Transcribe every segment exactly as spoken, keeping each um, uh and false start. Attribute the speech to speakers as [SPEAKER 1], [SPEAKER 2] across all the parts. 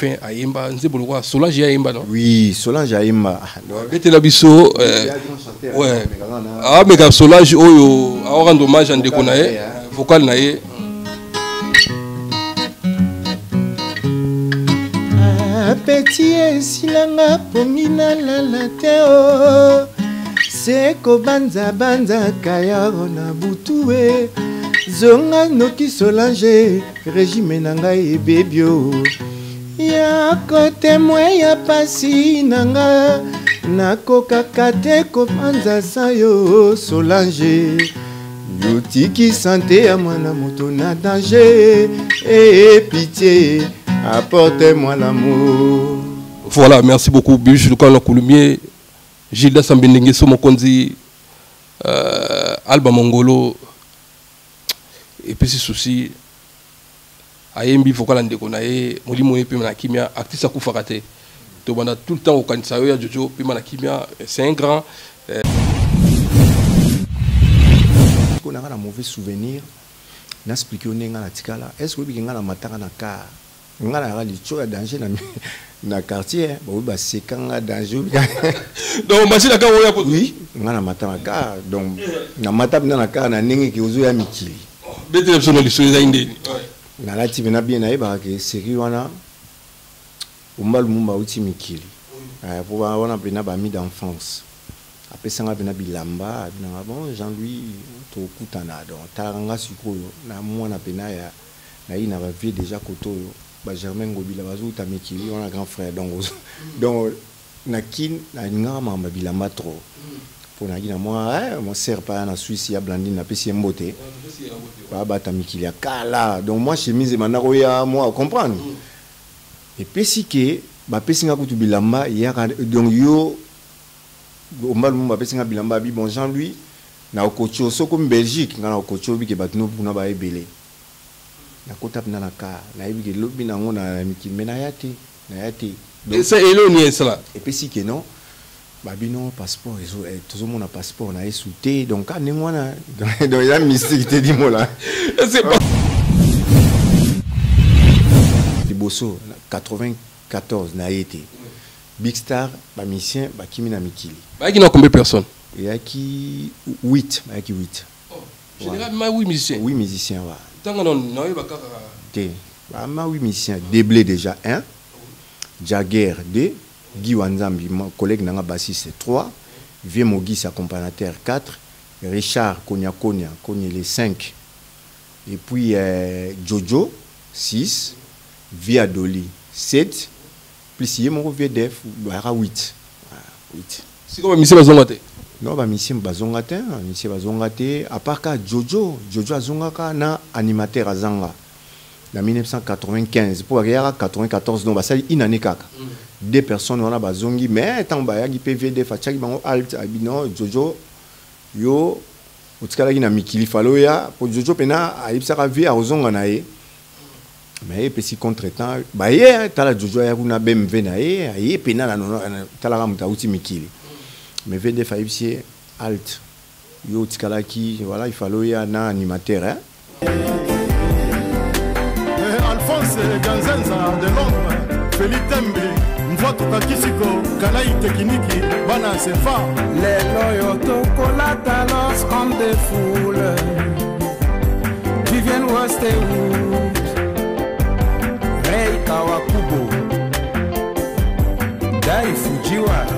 [SPEAKER 1] Dauphin Ayemba, Nzebolo Solange Ayemba non?
[SPEAKER 2] Oui, Solange Ayemba.
[SPEAKER 1] Bete la biso ouais. Ah mais Solange oyo a rendre hommage à Ndekonae, vocal nae.
[SPEAKER 2] Petit silanga pongina la lateo. Seko banza banza kaya na butue. Zonga noki Solange régime nanga e bebio ya kote mwe ya pasi nanga nakoka kate kopanza sayo Solange yotiki santé ya mwana moto na danger et pitié apportez-moi l'amour.
[SPEAKER 1] Voilà, merci beaucoup Biche Lukana Kouloumier, Gilda Sambindenge Somokonzi, euh, Alba Mongolo. Et puis, c'est souci. Ayembi, faut qu'on ait des molimo et puis manakimia, actrice à Koufarate. Donc, on a tout le temps au Kansayo, ya Jojo, puis manakimia, c'est un grand.
[SPEAKER 2] On a un mauvais souvenir. On a expliqué au Nenga la Tikala. Est-ce que vous avez un matara na car? On a un danger dans le quartier. Bon, c'est quand on a danger.
[SPEAKER 1] Donc, on va dire que
[SPEAKER 2] oui, on a un matara na car. Donc, on a un matara na car, on a un Nenga qui est à Mikili. Na ti bena bien na ba ke série wana umbal mumba uti mikili eh pour wana bena ba mi d'enfance après ça bena bilamba bena bon Jean-Louis to kutana donc taranga sikoyo na mwana bena ya na ina ba vie déjà koto ba Germain Ngobila bazu ta mikili on a grand frère donc donc na kin na ngama ma bilamba trop pour na gina moi mon sœur pas en Suisse ya Blandine na pesi mbote ba bata mikili kala donc moi chemise manako ya moi comprendre et pesi ke ba pesi nga kutu bilamba ya donc yo o mal mo ba pesi nga bilamba bi bon Jean-Louis na okocho soko Belgique nga na okocho bi ke batino puna ba ebele na kota na ka na ibi ke lobi na ngona mikili mena yate na yate
[SPEAKER 1] donc ça est là cela
[SPEAKER 2] et pesi ke non babino passeport tout le monde a passeport na esouté donc quand moi dans la mystique te dit moi là c'est pas Liboso quatre-vingt-quatorze na été Big Star ba musicien ba kimi na mikili
[SPEAKER 1] ba qui n'a combien de personnes
[SPEAKER 2] il y a qui huit ba qui huit
[SPEAKER 1] généralement huit musiciens
[SPEAKER 2] huit musiciens wa
[SPEAKER 1] tant non non ba ka
[SPEAKER 2] té ba ma huit musiciens Déblé déjà un Jagger deux Guy Wanzambi, mon collègue nanga bassiste trois, Vieux Mogi sa accompagnateur quatre, Richard Konya Konya, Konya les cinq, et puis euh, Jojo six, Via Doli sept, plus il y a mon vieux def, huit. huit.
[SPEAKER 1] C'est comme Monsieur Bazongate?
[SPEAKER 2] Non, bah Monsieur Bazongate, Monsieur Bazongate, à part que Jojo, Jojo Azongaka na animateur Azanga. En mille neuf cent quatre-vingt-quinze, pour arriver à quatre-vingt-quatorze, donc ça une année kaka. Deux personnes on a bazongi, mais tant baya qui P V D fachaki bango alt abino Jojo yo utikala na mikili faloya pour Jojo pena aibsaka vie a ozonga na ye. Mais petit contretemps, bah ye tala Jojo ya kuna B M W na ye, ye pena na no tala ka muta uti mikili. Mais V D faibsi alt yo utikala ki voilà il faloya na animateur hein.
[SPEAKER 3] Alphonse Ganzenza de Londres, Félix Tembe, Mvoto Kakisiko, Kalaï Tekiniki, Bana Sefa.
[SPEAKER 4] Les loyaux colata lorsqu'on défoule. Vivienne Westwood, Rei Kawakubo, Dai Fujiwara,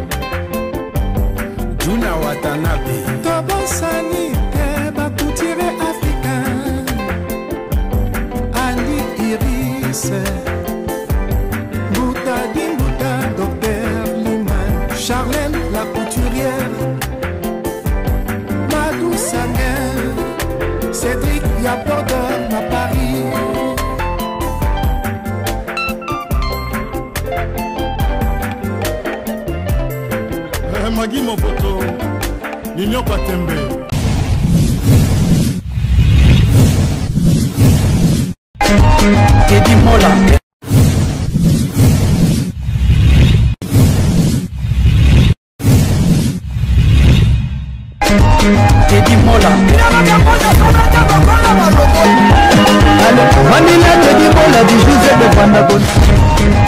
[SPEAKER 4] Juna Watanabe,
[SPEAKER 5] Tobosani, Teba Koutire africain. Bouta Dimbouta, Docteur Liman, Charlène la couturière, Madou Sanguin, Cédric Yapordeur à Paris.
[SPEAKER 3] Magui Mopoto, Nino Patembe.
[SPEAKER 4] Teddy Mola. Teddy Mola. Manila Teddy Mola, du José de Panabon.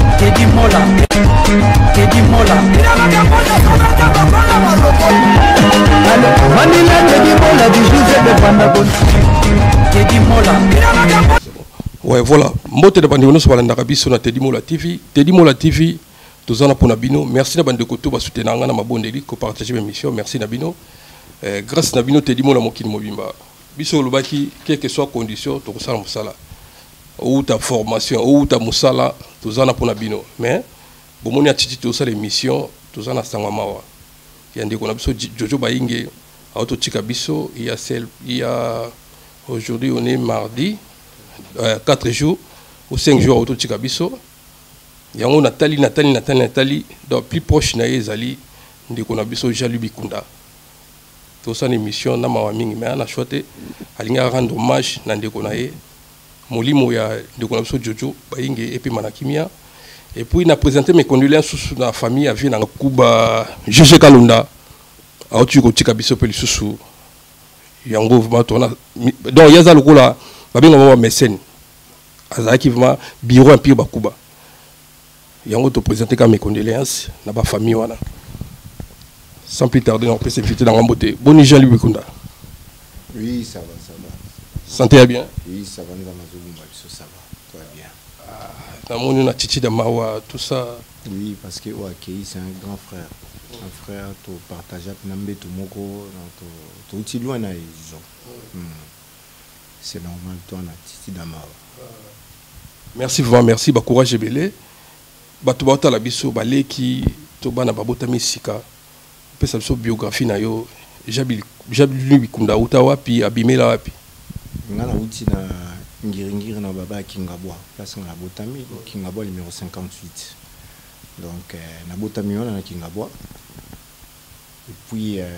[SPEAKER 1] Ouais, voilà. Mbote de bande sur la biso na Teddy Mola T V. Teddy Mola T V, tous en pour Nabino. Merci na bande de koto ba soutenir nga na mabondeli ko partager mes missions. Merci Nabino. Euh, grâce Nabino Teddy Mola mokini mobimba. Biso lobaki quelle que soit condition to sala musala. Ou ta formation ou ta musala tous en pour Nabino. Mais bomoni atiti to sala émission tous en sangwa mawa. Yande ko na biso Jojo Bayinge auto tika biso il y a celle il y a aujourd'hui on est mardi euh, quatre jours ou cinq jours auto tika biso. Yango Nathalie Nathalie Nathalie Nathalie donc plus proche na ezali ndeko na biso Jalu Bikunda. Tout ça une émission na mawa mingi mais na choité alinga rendre hommage na ndeko na ye molimo ya ndeko na biso Jojo Bayinge et puis Manakimia. Et puis, il a présenté mes condoléances sur la famille à Vienne, à Kuba, G G Kalunda, à Otuko Tikabiso Pelisusu, Yango, donc il y a le coup là, il y a un mécène, il y a un bureau un peu à Kuba. Yango te présenté mes condoléances, dans ma famille. Sans plus tarder, on peut s'inviter dans la beauté. Bonne nuit, Jean-Louis Bikunda.
[SPEAKER 2] Oui, ça va, ça va.
[SPEAKER 1] Santé bien?
[SPEAKER 2] Oui, ça va, nous allons ça va, tout va bien.
[SPEAKER 1] On a Titi Damawa, tout ça.
[SPEAKER 2] Oui, parce que Wakei, c'est un grand frère. Un frère, tu partages avec tout Moko, tu es loin de c'est normal, toi, on a Titi Damawa.
[SPEAKER 1] Merci vraiment, merci, bah courage et belé. Bah tu vas la biso, bah les qui, tu vas na babota misika. Peut ça sur biographie na yo. Jabil, Jabil Bikunda, Utawa puis abimé la wapi.
[SPEAKER 2] Ngana uti na Ngiringiri na baba Kingabwa, place na Botami, Kingabwa numéro cinquante-huit. Donc euh, na Botami on a Kingabwa. Et puis euh,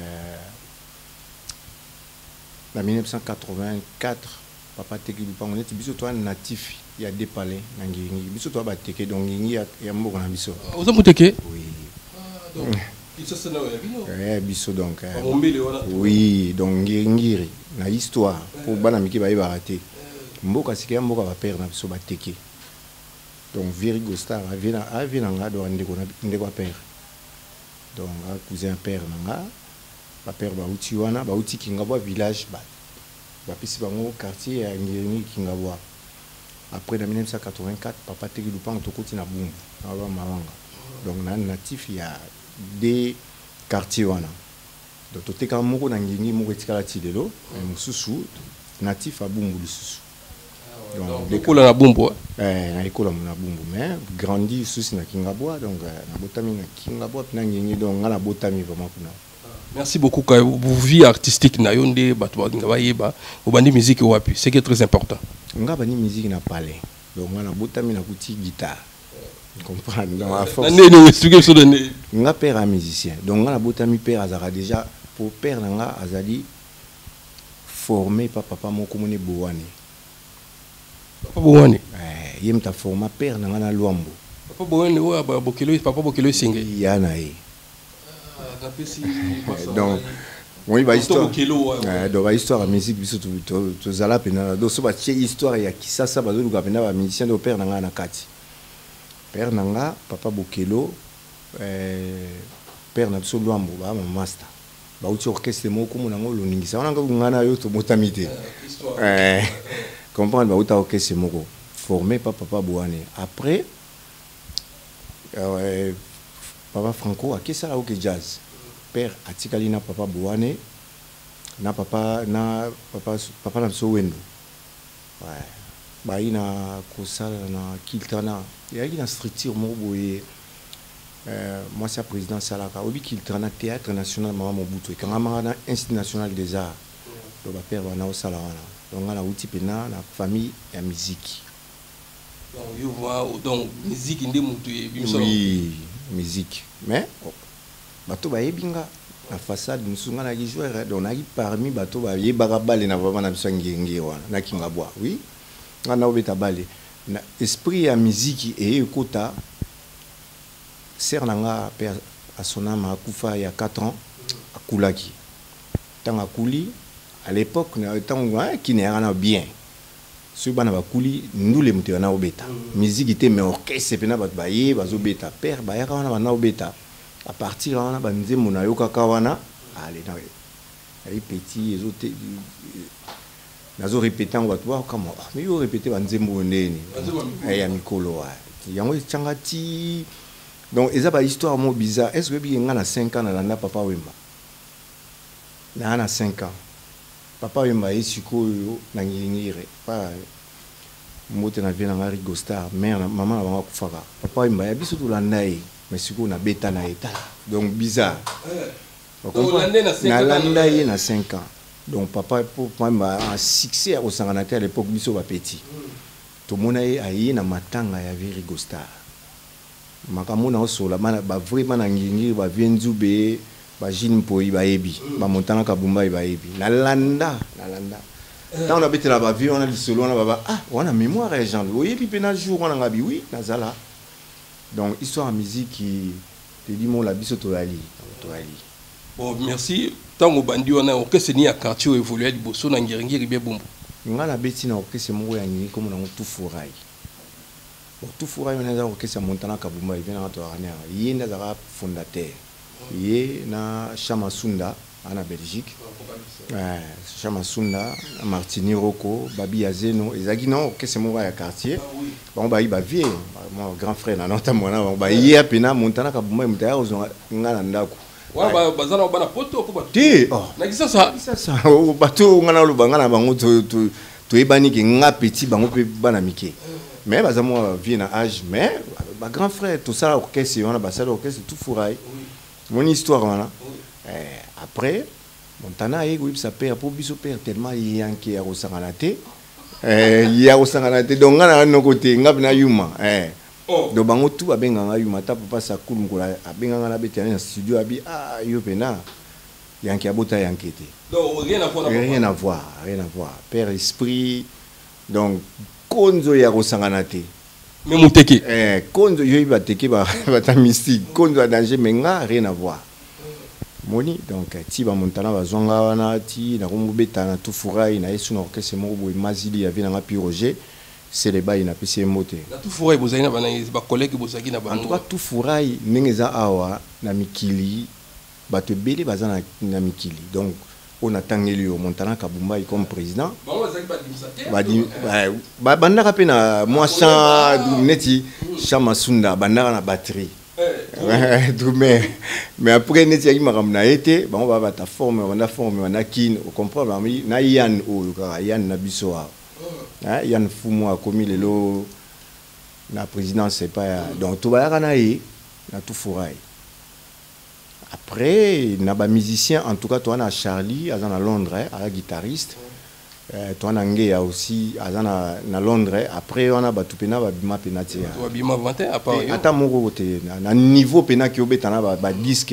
[SPEAKER 2] en mille neuf cent quatre-vingt-quatre, papa Teki Lupa, on était biso toi natif, il y a des palais na Ngiringiri. Biso toi ba Teki donc Ngiringiri ya moko na biso.
[SPEAKER 1] Vous avez Teki?
[SPEAKER 2] Oui.
[SPEAKER 1] Ah donc biso c'est là
[SPEAKER 2] ouais, biso donc. Euh, oui, donc Ngiringiri na histoire pour bana miki ba raté. Mboka sikia mboka ba père na biso ba Teki. Donc Virigo Star avina avina nga do ndeko na ndeko père. Donc un cousin père nanga ba père ba uti wana ba uti Kingabwa village ba. Ba pisi bango quartier ya Ngiringiri Kingabwa. Après en mille neuf cent quatre-vingt-quatre papa Teki Lupa to koti na Bumbu na ba Mawanga. Donc na natif ya des quartiers wana. Donc to teka moko na Ngiringiri moko etikala tilelo mususu natif à Bumbu lisusu.
[SPEAKER 1] Donc l'école na Bumbu.
[SPEAKER 2] Eh na école na Bumbu mais grandi souci na Kingabwa donc na Botami na Kingabwa puis na Ngiringiri donc na Botami vraiment kuna.
[SPEAKER 1] Merci beaucoup ka vous vie artistique na yonde bato ba ngaba yeba obandi musique wapi c'est qui est très important.
[SPEAKER 2] Ngaba ni musique na palais. Donc na Botami na kuti guitare. Comprendre dans la force. Nga père un musicien. Donc na Botami père azara déjà pour père nga azali formé par papa moko mone Bowane.
[SPEAKER 1] Papa Bowane.
[SPEAKER 2] Eh, yem ta forma père na na Luambo.
[SPEAKER 1] Papa Bowane wa ba Bokelo papa Bokelo singe.
[SPEAKER 2] Yana e. Donc oui ba histoire. Eh donc ba histoire la musique biso to to zala pena do so ba tie histoire ya kisasa ba zo luka pena ba musicien do père na na kati. Père nanga papa Bokelo euh père na biso Luambo ba master. Ba uti orchestre moko mo nango loningisa wana ngana yo to motamite. Eh comprendre ba uta orchestre moko formé par papa Bowane. Après euh, papa Franco a kesa la ok jazz. Père atikali na papa Bowane na papa na papa papa na biso Wendo. Ouais. Ba ina kosala na kiltana. Il y a une structure moko boye. Euh, moi c'est président Salaka obi kiltana théâtre national mama Mobutu quand on a institut national des arts donc ba père wana osala wana donc on a outil pena la famille et musique
[SPEAKER 1] donc you vois donc musique ndé mutu bimso
[SPEAKER 2] oui musique mais bato ba yebinga la façade nous nga na joueur donc na parmi bato ba yebaka balé na vraiment na biso ngenge wana na Kingabwa oui on a obeta balé na esprit à musique et ekota Sernanga père à son âme a Koufa il y a quatre ans à Koulaki. Tant à Kouli, à l'époque, tant qui n'est rien bien. Ce ban a Kouli, nous les moutons na obeta. Musique était mais orchestre c'est pena bat baye, bazo beta père baye kana na obeta. À partir là on a banze monayo kakawana, allez dans les petits les autres nazo répéter ngo bato kama mais yo répéter banzembo ndeni ya mikolo wa yango tchanga ti donc eza ba histoire mo bizarre est-ce que bi nga na cinq ans na na papa Wemba na na cinq ans papa Wemba esiko yo na ngingire pa mote na vient na Rigostar mère maman na bango kufaka papa Wemba ya biso to landai mais siko na beta na état donc bizarre na landai na cinq ans. Donc papa pour moi un succès au Sanganate à l'époque biso ba petit. To mona ye ayi na matanga ya Rigostar. Makamona osola bana ba vraiment na ngingi ba vienzube ba jine poi ba ebi ba montana kabumba ba ebi. Na landa na landa. Tant on a bêté la ba vie on a dit solo on a ba ah on a mémoire les gens. Oui puis pena jour on a ngabi oui nazala. Donc histoire en musique qui te dit mon la biso to ali to ali.
[SPEAKER 1] Bon merci. Tango bandi wana orchestre ni ya quartier évoluer liboso na ngirengiri bien bombo
[SPEAKER 2] ngala beti na orchestre mo ya ngini comme na tout fourail bon tout fourail on a orchestre montana kabumba il vient na to rania yenda zara fondateur yé na Chamasunda en Belgique ouais Chamasunda Martini Rocco Babi Azeno ezaki na orchestre mo ya quartier bon ba iba vie mon grand frère na nota mona ba yé pena montana kabumba mutaya ozonga ngala ndako
[SPEAKER 1] wa bazana bana poto ko bato
[SPEAKER 2] ti oh
[SPEAKER 1] na kisa sa
[SPEAKER 2] kisa sa o bato ngana lo bangana bango to to to ebani ke nga petit bango pe bana mike mais bazamo vie na âge mais ba grand frère tout ça orchestre on a ba ça orchestre tout fourail mon histoire wana eh après montana ego ça père pour biso père tellement yanké ya Sanganate eh ya Sanganate donc ngana no côté ngabna yuma eh do bango tout abenga nga yuma ta papa sa kulu ngola abenga nga na betana na studio abi ah yo pena yanki abota yankete
[SPEAKER 1] donc rien à voir
[SPEAKER 2] rien à voir rien à voir père esprit donc konzo ya Sanganate
[SPEAKER 1] mais muteki
[SPEAKER 2] eh konzo yo iba teke ba bata mystique konzo a danger mais nga rien à voir moni donc ti ba montana ba zonga wana ti na ko betana tout furai na yesu na orchestre mo bo mazili ya vina nga pi Roger c'est les bails na P C M moté.
[SPEAKER 1] Na tout fourail bozali na bana ba collègue bozaki na ba.
[SPEAKER 2] En tout cas tout fourail nengeza awa na mikili bato belé bazana na mikili. Donc on a tangeli au Montana Kabumba comme président.
[SPEAKER 1] Ba bazaki ba dimsateur.
[SPEAKER 2] Ba di ba banda ka pena moi chan neti Chamasunda banda na batterie. Ouais, mais mais après neti yaki makam na été, ba on va ba ta forme, on a forme, on a kin, on comprend ba na yan o ka yan na biso a. Hein, Yann Fumo a commis le lot. La présidence, c'est pas. Donc, tout va y a tout fourraille. Après, il y a des musiciens, en tout cas, toi, on a Charlie, à Londres, un guitariste. Toi, on a aussi à Londres. Après, on a Batupena, Bima Penati.
[SPEAKER 1] Bima vingt à part.
[SPEAKER 2] Attends, mon côté, à niveau Pena qui obéit, on a disque.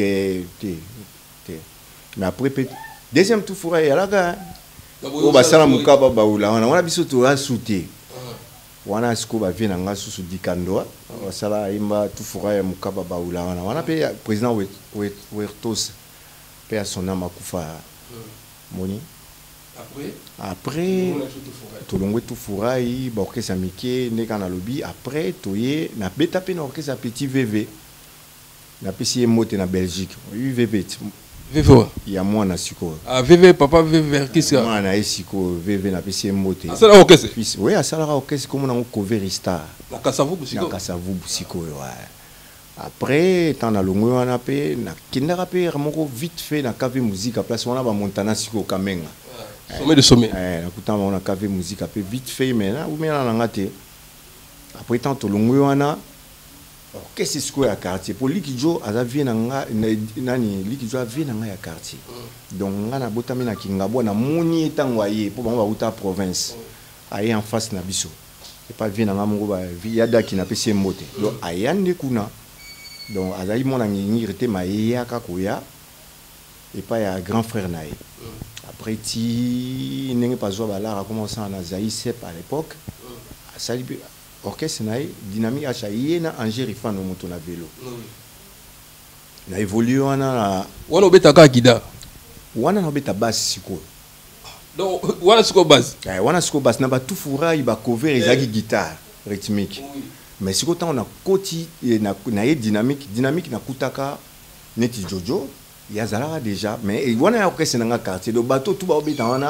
[SPEAKER 2] Mais après, deuxième tout fourraille, il y a là. O basala mukaba baula wana wana biso to asute wana siko ba vina nga susu dikandoa basala imba tufura ya mukaba baula wana wana pe président Wertos pe a son âme akufa moni
[SPEAKER 1] après
[SPEAKER 2] après to longwe tufura yi ba orchestre mike ne kana lobby après toye na beta pe na orchestre petit V V na P C M moté na Belgique U V V
[SPEAKER 1] V V.
[SPEAKER 2] Il y a moi na siko.
[SPEAKER 1] Ah V V papa V V qu'est-ce que
[SPEAKER 2] moi na siko V V na P C M moté.
[SPEAKER 1] Ah ça là orchestre.
[SPEAKER 2] Oui, ça là orchestre comme on a cover star.
[SPEAKER 1] Na Kasavu busiko.
[SPEAKER 2] Na Kasavu busiko ouais. Après tant na longo wana pe na kindara pe moko vite fait na K V musique à place on a ba montana siko kamenga.
[SPEAKER 1] Sommet de sommet.
[SPEAKER 2] Eh na kuta on a K V musique à pe vite fait mais là ou bien na ngate. Après tant to longo wana qu'est-ce que c'est à quartier pour Likijo à la vie nanga nani Likijo a vie nanga ya quartier donc nga na botami na Kingabo na moni etangwaye pour ba uta province aye en face na biso et pas vie nanga mongo ba via daki na P C M moté donc ayande kuna donc azali mona ngi rete mayeya kakoya et pas ya grand frère nae après ti nenge pas zo ba la a commencé na Zaïsep à l'époque ça orchestre nae dynamique acha yena Angeri fan moto na vélo na évolué wana
[SPEAKER 1] wana obeta ka kida
[SPEAKER 2] wana na obeta basse siko
[SPEAKER 1] donc wana siko basse
[SPEAKER 2] eh wana siko basse na ba tout fourra ba cover ezaki guitare rythmique mais siko tant on a koti na na dynamique dynamique na kutaka neti jojo ya zalaka déjà mais wana ya orchestre na quartier do bateau tout ba obeta wana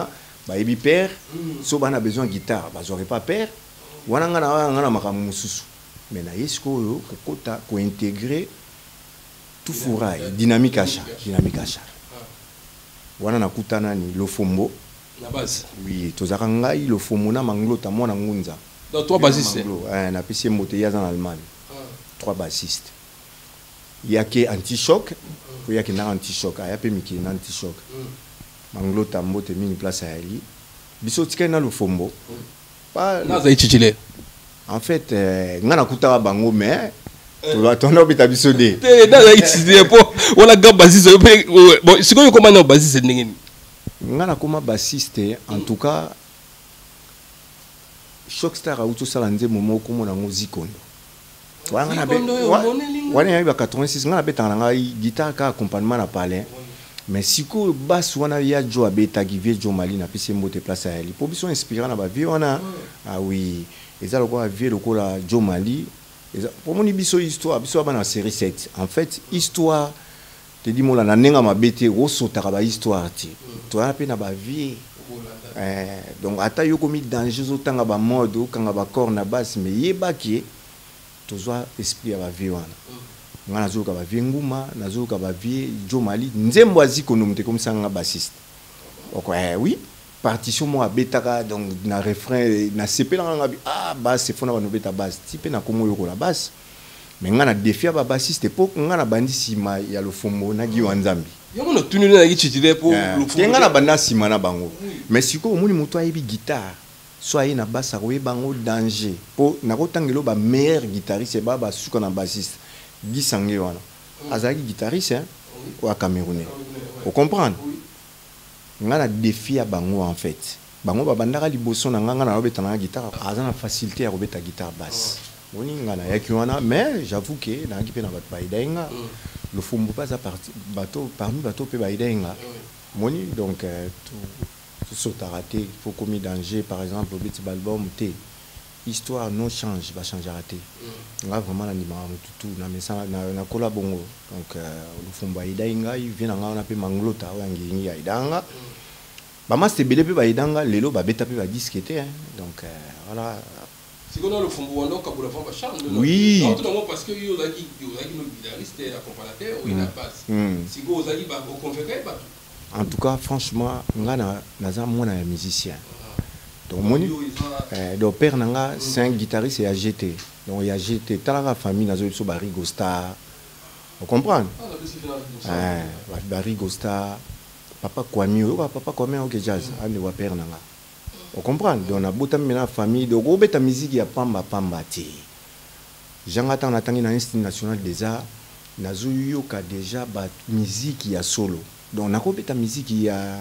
[SPEAKER 2] ba ebi père so bana besoin guitare ba j'aurais pas père wana nga na nga na makamu mususu mais na yesko yo kokota ko intégrer tout fourail dynamique achat dynamique achat wana nakutana ni Lofombo
[SPEAKER 1] la base
[SPEAKER 2] oui tozaka ngai Lofombo na Manglota mwana ngunza
[SPEAKER 1] donc trois bassistes
[SPEAKER 2] eh na pisi mbote ya en Allemagne trois bassistes yake anti-choc ko yake na anti-choc aya pe miki na anti-choc Manglota mbote mini place à ali biso tika na Lofombo pas
[SPEAKER 1] na za ichichile
[SPEAKER 2] en fait nga nakutaka bango mais tu vas tourner au biso de
[SPEAKER 1] te na za ichichile po wala ga bassiste bon sikoyo comment na bassiste ndengeni
[SPEAKER 2] nga na koma bassiste en tout cas Shockstar a uto sala nze momo ko mona ngo Zikondo wana na be wana ya ba quatre-vingt-six nga na betanga nga guitare ka accompagnement na palais mais siko basse wana ya jo abeta givie jo mali na pese mbote place ya li po biso inspirant na ba vie wana ah oui eza loko a vie loko la jo mali eza pour moni biso histoire biso ba na série sept en fait histoire te di mola na nenga mabete wo sotaka ba histoire ti to ya pe na ba vie eh donc ata yo komi danger zo tanga ba mode o kanga ba corps na basse mais yeba ki tozwa esprit ya ba vie wana nga nazoka ba vie nguma nazoka ba vie jo mali nzembo azikono mute comme ça nga bassiste ok eh oui partition mo abetaka donc na refrain na sepela nga bi ah basse fona ba no beta basse type na komo yo ko la basse mais nga na défi ba bassiste po nga na bandi sima ya Lofombo na gi wanzambi
[SPEAKER 1] yo no tunu na ichichile po
[SPEAKER 2] Lofombo nga na banda sima na bango mais siko omoni moto ayebi guitare so aye na basse ko bango danger po na ko tangelo ba meilleur guitariste ba ba suka na bassiste Gisange wana azaki guitariste hein wa camerounais vous comprenez nga na défi ya bango en fait bango ba bandaka liboso na nga na robeta na guitare azana facilité ya robeta guitare basse oni nga na yaki wana mais j'avoue que na kipe na bat baidenga Lofombo pas à partir bateau parmi bateau pe baidenga moni donc tout saut à rater il faut commis danger par exemple au petit album T histoire non change va changer à rater là vraiment l'anima tout na message na na kola bongo donc Lofombo baidenga il vient na on pe Manglota wangi aidanga ba master belé pe baidanga lelo ba beta pe ba disquete donc voilà.
[SPEAKER 1] Si on a le fond on donc pour la femme charme
[SPEAKER 2] oui
[SPEAKER 1] non parce que yo zaki yo zaki no guitariste et accompagnateur ou il a basse si go zaki ba au conféré ba
[SPEAKER 2] en tout cas franchement nga na naza mona ya musicien donc moni euh donc père nanga c'est un guitariste et A G T donc il y a G T tala famille nazo so ba Rigo Star vous comprenez ah ba Rigo Star papa Kwami o papa Kwami o ke jazz ande wa père nanga. Vous comprenez? Donc, on a beaucoup de famille. Donc, on a la musique ya pamba pamba ti. J'entends on attend dans l'Institut national des arts. Nazo yoka déjà ba musique ya solo. Donc, on a beaucoup de musique ya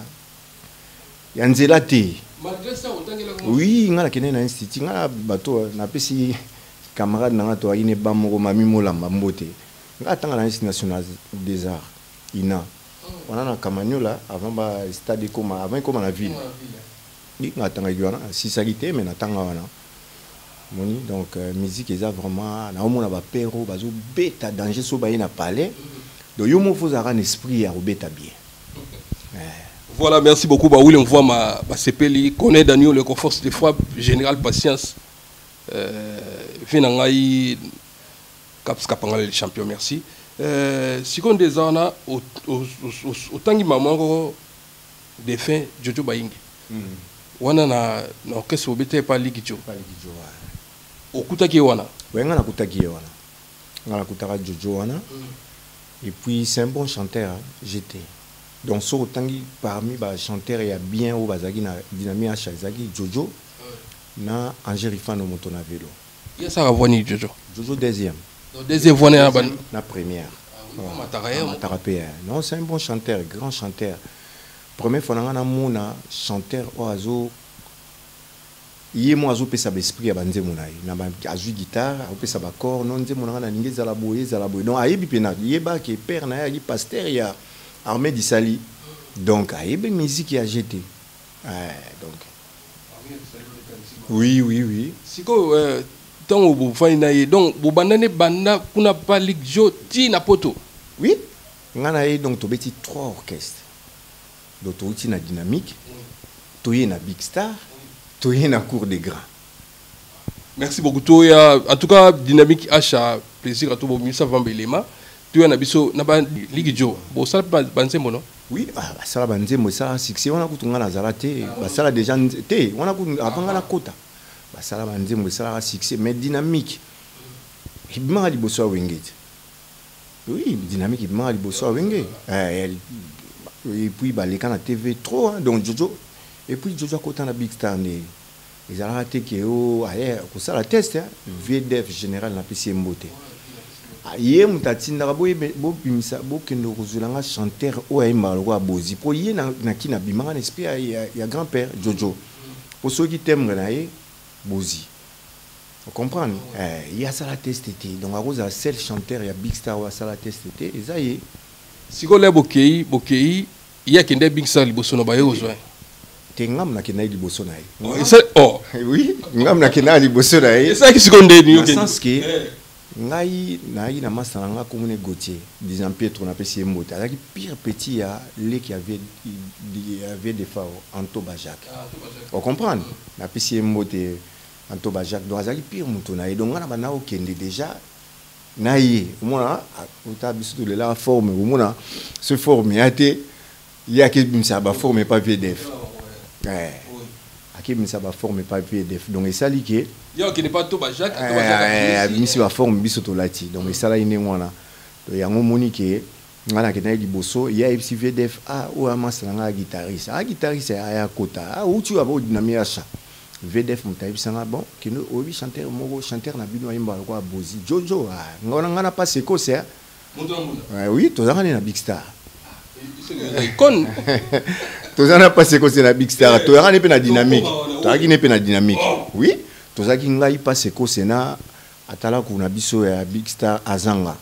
[SPEAKER 2] ya nzela te.
[SPEAKER 1] Malgré ça, on tangela
[SPEAKER 2] comment? Oui, on a kene na institut. On a bateau na pesi camarade na to ine ba moko mami molamba mbote. On attend dans l'Institut national des arts. Ina. On a na Kamanyola avant ba stade comme avant comme la ville. Ni natanga yuana si salité mais natanga wana moni donc euh, musique eza vraiment na omona ba pero bazo beta danger so ba ina palais donc yo mo faut avoir un esprit ya beta bien
[SPEAKER 1] voilà merci beaucoup ba William voit ma ba sepeli connaît Daniel le force des fois général patience euh vina ngai caps kapangala le champion merci euh seconde des ana au au tangi mamango des fins Jojo Bayingi wana na na orchestre obete pa ligijo
[SPEAKER 2] pa ligijo
[SPEAKER 1] wa okutaki wana
[SPEAKER 2] wenga na kutaki wana ngala kutaka Jojo wana et puis c'est un bon chanteur hein, j'étais donc so tangi parmi ba chanteurs il y a bien au bazaki na dynamique à Chazaki Jojo na Angérie Fano Montona vélo
[SPEAKER 1] il y a ça ravoni Jojo
[SPEAKER 2] Jojo deuxième
[SPEAKER 1] donc deuxième voix na ban
[SPEAKER 2] na première
[SPEAKER 1] Mataraye
[SPEAKER 2] Mataraye non c'est un bon chanteur grand chanteur. Première fois na mona chanteur oazo yemo azo pesa l'esprit ya banze mona na ba azu guitare a pesa ba corps non nze mona na ningeza la boye za la boye donc ayebi pena yeba ke père na ya li pasteur ya armée d'Isali donc ayebi musique ya G T donc oui oui oui
[SPEAKER 1] siko tant bu faina donc bu bandane banda kuna pa ligjo ti na poto
[SPEAKER 2] oui ngana donc to beti trois orchestres d'autorité na dynamique toye na Big Star toye na cour des grands.
[SPEAKER 1] Merci beaucoup Toya. En tout cas Dynamique H a plaisir à tout le monde ça va belema. Toya na biso na ba Ligue Jo. Bon ça banzembo non?
[SPEAKER 2] Oui, ah bah ça banzembo ça succès on a kutunga na zalate. Bah ça déjà té on a ku avant na kota. Bah ça banzembo ça succès mais Dynamique. Ibima liboso wengete. Oui, Dynamique ibima liboso wengete. Et puis bah les canaux T V trop hein, donc Jojo et puis Jojo kota na Big Star né. Ils ont raté que oh allez pour ça la test hein V D F général na P C Mbote. Hier mutatinda bo bo bimisa bo kendo kozulanga chanteur o aimba lo bozi po ye na na kina bimanga esprit ya ya grand-père Jojo. Pour ceux qui t'aiment na ye bozi. Vous comprenez? Eh il y a ça la test été donc à cause de seul chanteur il y a Big Star ou ça la test été et ça y est.
[SPEAKER 1] Si ko le bokei bokei il y a kende Big Star liboso no ba yo zo.
[SPEAKER 2] Tengam na kena liboso na ye.
[SPEAKER 1] Oh
[SPEAKER 2] oui, ngam na kena liboso na ye.
[SPEAKER 1] C'est ça qui se condé ni
[SPEAKER 2] au sens que ngai na yi na masana nga komune Gauthier disant Pietro na pesi Mbote azaki pire petit ya le qui avait avait des fois Anto Bajak. On comprend na pesi Mbote Anto Bajak donc azaki pire muto na ye donc ngana bana okende déjà na ye omona uta biso de la forme omona ce forme yate il y a qui ça ba forme pas V D F. Ouais. Aki misa ba forme pas V D F donc ça li que
[SPEAKER 1] yo qui n'est pas to Bajak
[SPEAKER 2] to Bajak misi ba forme biso to lati donc ça là ine wana to yango monique ngana ke na liboso ya M C V D F a o amasa nga guitariste a guitariste ya kota a ou tu abo dinamia cha V D F mutayi sanga bon que no obi chanteur moko chanteur na bino yimba ko bozi Jojo ngona ngana pas seko c'est oui to zanga na Big Star
[SPEAKER 1] kon
[SPEAKER 2] to zanga pas seko c'est la Big Star to zanga ne pe na Dynamique to zanga ne pe na Dynamique oui to zanga ngai pas seko c'est na atala ku na biso ya Big Star azanga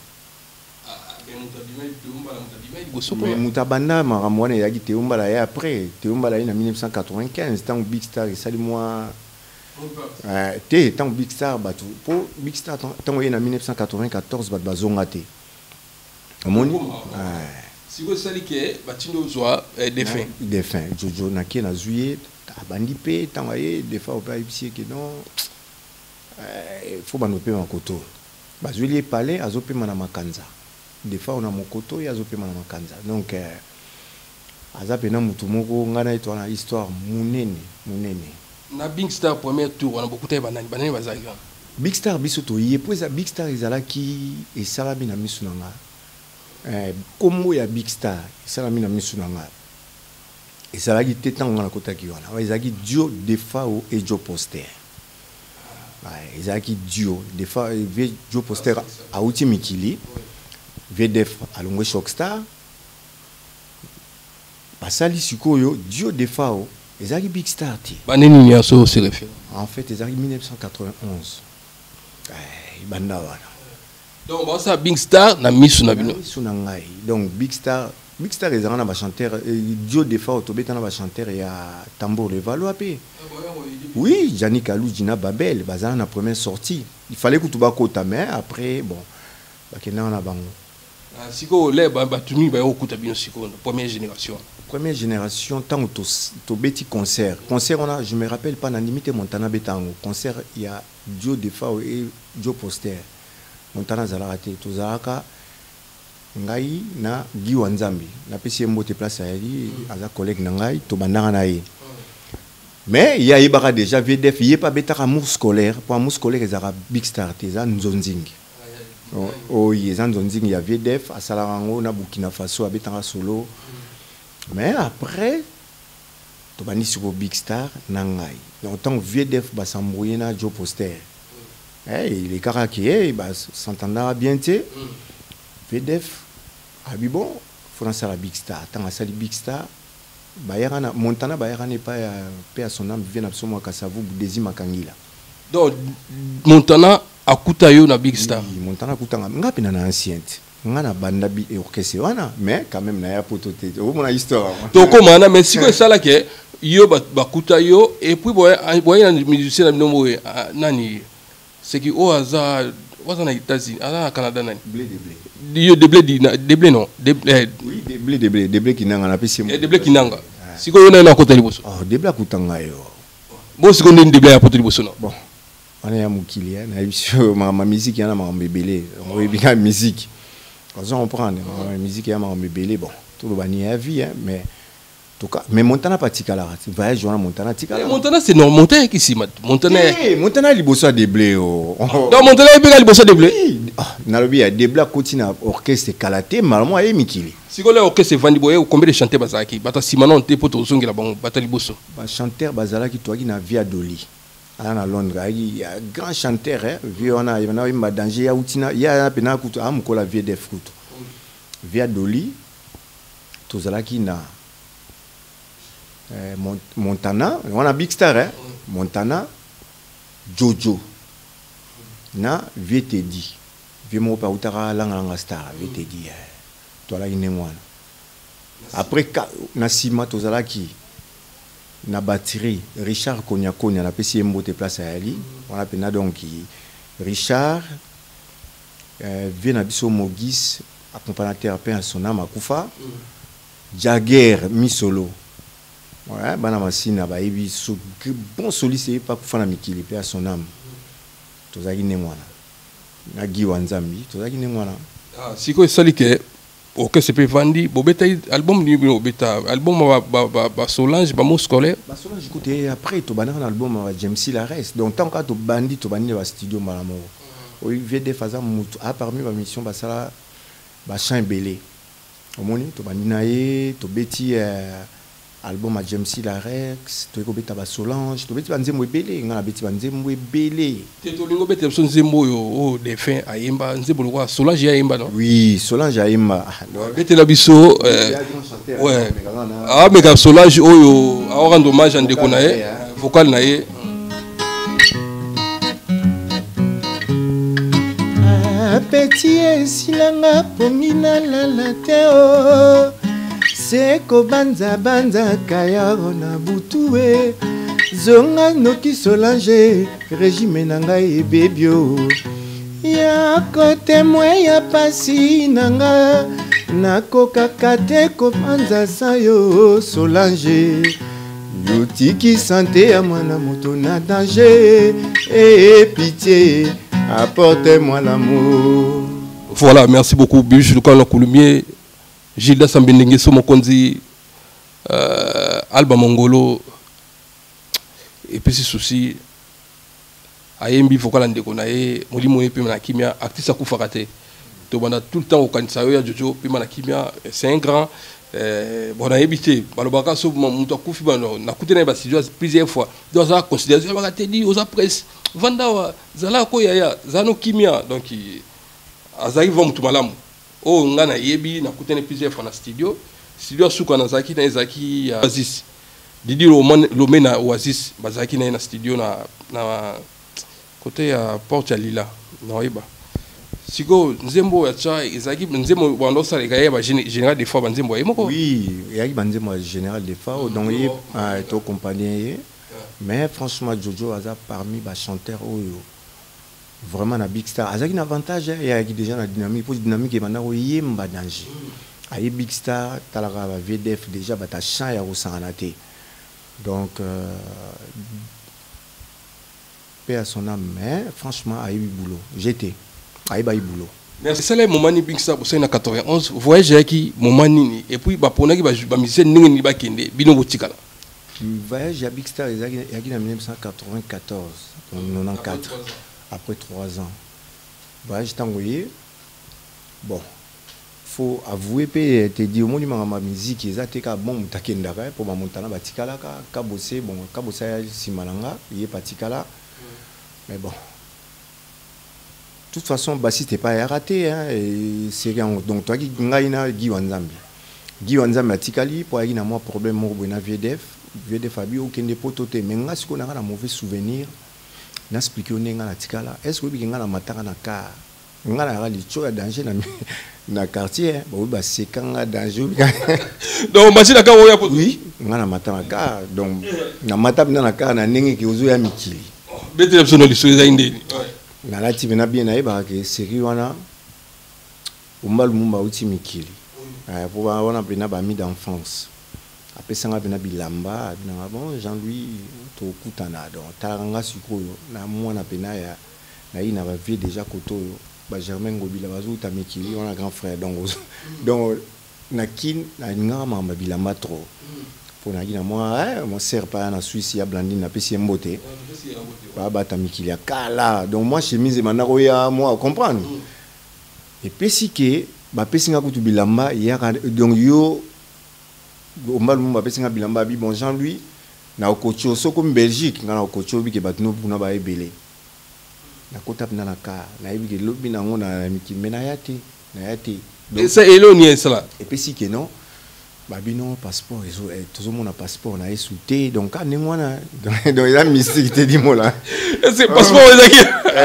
[SPEAKER 2] mais mutabanda maramwana ya gite umbala ya après te umbala ina mille neuf cent quatre-vingt-quinze tant Big Star et sali moi euh te tant Big Star batu po Big Star tant ina mille neuf cent quatre-vingt-quatorze bat bazonga te amoni
[SPEAKER 1] si vous savez que batindo zoa défunt
[SPEAKER 2] défunt Jojo na ki na juillet abandi pe tant aye des fois au pas ipsi que non il faut banope en koto bazuli palais azope mana makanza des fois on a mon koto et azope mana makanza donc azape na mutu moko ngana ito na histoire munene munene
[SPEAKER 1] na Big Star premier tour on a beaucoup de banani banani bazali
[SPEAKER 2] Big Star biso to yé puis Big Star ezalaki et salami na misu nanga eh kombo ya Big Star salami na misu nanga ezalaki tetanga na kota ki wana ezalaki duo de Fao et Joe Poster ezalaki duo de Fao et Joe Poster a uti mikili V D F alongwe Shockstar basali sikoyo duo de Fao ezalaki Big Star ti
[SPEAKER 1] baneni nyaso se réfère
[SPEAKER 2] en fait ezalaki mille neuf cent quatre-vingt-onze eh banda wana
[SPEAKER 1] donc bon ça Big Star na misu na bino
[SPEAKER 2] misu na ngai donc Big Star Big Star ezalaka na ba chanteur duo de Fao to beta na ba chanteur ya Tambour le Valois pe oui Yannick Alou Dina Babel bazala na première sortie il fallait que tu ba kota mais après bon bakena na bango
[SPEAKER 1] siko le batuni ba okuta bino siko première génération
[SPEAKER 2] première génération tant to to beti concert concert on a je me rappelle pas na limite Montana betango concert il y a duo de Fao et Joe Poster Montana zalaka to zalaka ngai na Guy Wanzambi na pesi Mbote place ya li aza collègue na ngai to bandanga na ye mais il y a ibara déjà V D F il y a pas beta amour scolaire pour amour scolaire ezara Big Star teza nzonzing oh, oh il y a nzonzing il y a V D F à Salarango na Burkina Faso abetanga solo mais après to bani sur Big Star na ngai donc tant V D F ba sambrouiller na Joe Poster eh il est karaké ba s'entendra bien té V D F abi bon France la Big Star tant à sali Big Star bayarana Montana bayarana pas paix à son âme vient absolument Kasavu Desi Makangila
[SPEAKER 1] donc Montana akuta yo na Big Star
[SPEAKER 2] oui, Montana akutanga ngapi na anciente ngana banda bi orchestre wana mais quand même na ya pototé au mon histoire
[SPEAKER 1] to ko mana mais si ko sala ke yo bakuta yo et puis boy boy na musicien na bino nani c'est qui au hasard waza na États-Unis ala Canada nani
[SPEAKER 2] blé de blé
[SPEAKER 1] yo de blé de blé non de
[SPEAKER 2] oui de blé de blé de blé kinanga na pesi
[SPEAKER 1] de blé kinanga Si vous avez un côté de bosso.
[SPEAKER 2] Oh, débla kutanga yo.
[SPEAKER 1] Bon, si vous avez un débla à côté de bosso.
[SPEAKER 2] Bon, on est à Moukili, hein. Ma musique, il y a ma bébé. On veut bien la musique. Quand on prend la musique, il y a ma bébé. Bon, tout le monde a vie, mais. Mais Montana pas Tikala, voyage à Montana Tikala.
[SPEAKER 1] Montana c'est non Montana qui s'y met. Montana.
[SPEAKER 2] Eh, Montana il bosse des blés.
[SPEAKER 1] Non, Montana il peut bosser des blés.
[SPEAKER 2] Ah, nalobi ya des blés continue orchestre kalaté, malmo aye mikili.
[SPEAKER 1] Si vous avez orchestre Vandi Boye, ou combien de chanteurs bazaki? Bata Simano te poto zongi la bon batali bosso.
[SPEAKER 2] Ba chanteur bazala qui toi qui na Via Doli. À Londres, il y a grand chanteur hein, vieux on a il y a une danger ya utina, il y a pena kutu am ko la Via des fruits. Via Doli tozala qui na Eh, Montana, on a Big Star, hein? Montana, Jojo, na V T D, vieux mot par outara langa star, V T D, toi là il est moi. Après na Sima tozala qui na batterie Richard Konyako na la P C M te place à Ali, on a pena donc Richard euh, vient à biso Mogis accompagnateur à son âme à Koufa, Jagger mi solo. Ouais, bana masina ba ebi so bon soliste pas pour faire mikili pe à son âme. Tozaki ne mwana. Na gi wanzambi, tozaki ne mwana.
[SPEAKER 1] Ah, siko sali ke o que c'est Vandi, bobeta album ni bobeta album ba ba ba Solange ba mo scolaire.
[SPEAKER 2] Ba Solange écoutez après to bana un album ba James Lares. Donc tant que to bandi to bandi ba studio malamo. O V D faza mutu a parmi ba mission ba sala ba chant belé. Au moni to bandi nae to beti album à James Larex, tu es beta ba Solange, tu beti banzembo belé, ngana beti banzembo belé.
[SPEAKER 1] Tu to lingo beti son zembo yo o de fin ayemba nzembo lo Solange ayemba non?
[SPEAKER 2] Oui, Solange ayemba.
[SPEAKER 1] Beti la biso ouais. Ah mais quand Solange oyo a rendre hommage en déconaé, vocal naé.
[SPEAKER 2] Petit silanga pomina la la teo. Seko banza banza kaya na butue zonga noki Solange régime nanga e bebio ya kote mwe ya pasi nanga nakoka kate ko banza sayo Solange yotiki santé ya mwana moto na danger et pitié apportez-moi l'amour.
[SPEAKER 1] Voilà, merci beaucoup Biche Lukano Koulumier. Gilda Sambindingi Somokonzi, euh, Alba Mongolo, et puis c'est souci. Ayembi Fokalande Konae, Molimo et puis Manakimia, Actisa Koufarate. Donc on a tout le temps au Kansayo, Jojo, puis Manakimia, c'est un grand. Bon, on a évité. Balobaka, sauf mon Koufi, on a coûté plusieurs fois. Donc on a considéré, on a dit aux presse, Vandawa, Zala Koyaya, Zano Kimia, donc Azaï Vamtumalam. Oh, on a yebi na kutene plusieurs fois na studio. Studio suka na zaki na zaki Oasis. Didi Lomé na Oasis, bazaki na na studio na na côté ya Porte ya Lila. Na yeba. Siko nzembo ya cha ezaki nzembo bando sala ga yeba général des fois banzembo yemoko.
[SPEAKER 2] Oui, yaki banzembo général des fois donc il est compagnie. Mais franchement Jojo aza parmi ba chanteurs oyo. Vraiment na Big Star azaki un avantage il y a déjà la dynamique pour dynamique et maintenant yemba danger ayi Big Star talaka ba V D F déjà bata chant ya osanganate donc euh, paix à son âme mais franchement ayi boulot j'étais ayi ba boulot
[SPEAKER 1] merci c'est le moment ni Big Star au quatre-vingt-onze voyage qui moment ni et puis ba pona ki ba musicien ningi ni ba kende bino botikala
[SPEAKER 2] voyage ya Big Star ezaki yaki na mille neuf cent quatre-vingt-quatorze quatre-vingt-quatorze après trois ans. Voyage tangoye. Bon, faut avouer que te dit au moment ma musique ezate ka bon mutakendaka pour ma montana batikala ka ka bosser bon ka bosser simalanga yé patikala. Mais bon. De toute façon Bassi t'es pas raté hein et c'est donc toi qui ngaina Guy Wanzambi. Guy Wanzambi atikali pour y na moi problème mo bona V D F, V D F abi okende potote mais nga siko na na mauvais souvenir. N'expliquer on a tikala est-ce que vous avez mataka na car nga na rali cho ya danger na na quartier ba ba sekanga danger
[SPEAKER 1] donc basi na ka oya ko
[SPEAKER 2] oui nga na mataka car donc na mata bina na car na ndenge ki ozo ya mikili
[SPEAKER 1] bete option li so za inde
[SPEAKER 2] na lati bina bien na ba ke série wana umbalu mumba uti mikili pour wana bina ba mi d'enfance apesanga bena bilamba bina bon Jean-Louis to kutana donc talanga sikoyo na mwana pena ya na ina va vie déjà koto ba Germain Ngobila bazo tamekili on a grand frère donc donc na kin na ngama ma bilamba trop pour na gina moi mon sœur pa na Suisse ya Blandine na pesi mbote ba ba tamekili ya kala donc moi chemise manako ya moi comprendre et pesi ke ba pesinga kutu bilamba ya donc yo o malu ba pesinga bilamba bi bon Jean-Louis na okocho so comme Belgique ngana okocho bi ke batno puna ba ebele na kota pina na ka na ibi ke lobi na ngona miki mena yate na yate
[SPEAKER 1] et ça elo ni cela
[SPEAKER 2] et pesi ke non ba bi non passeport ezo tout le monde a passeport na esouté donc ka ngwana donc la musique te dit moi là
[SPEAKER 1] c'est passeport ezaki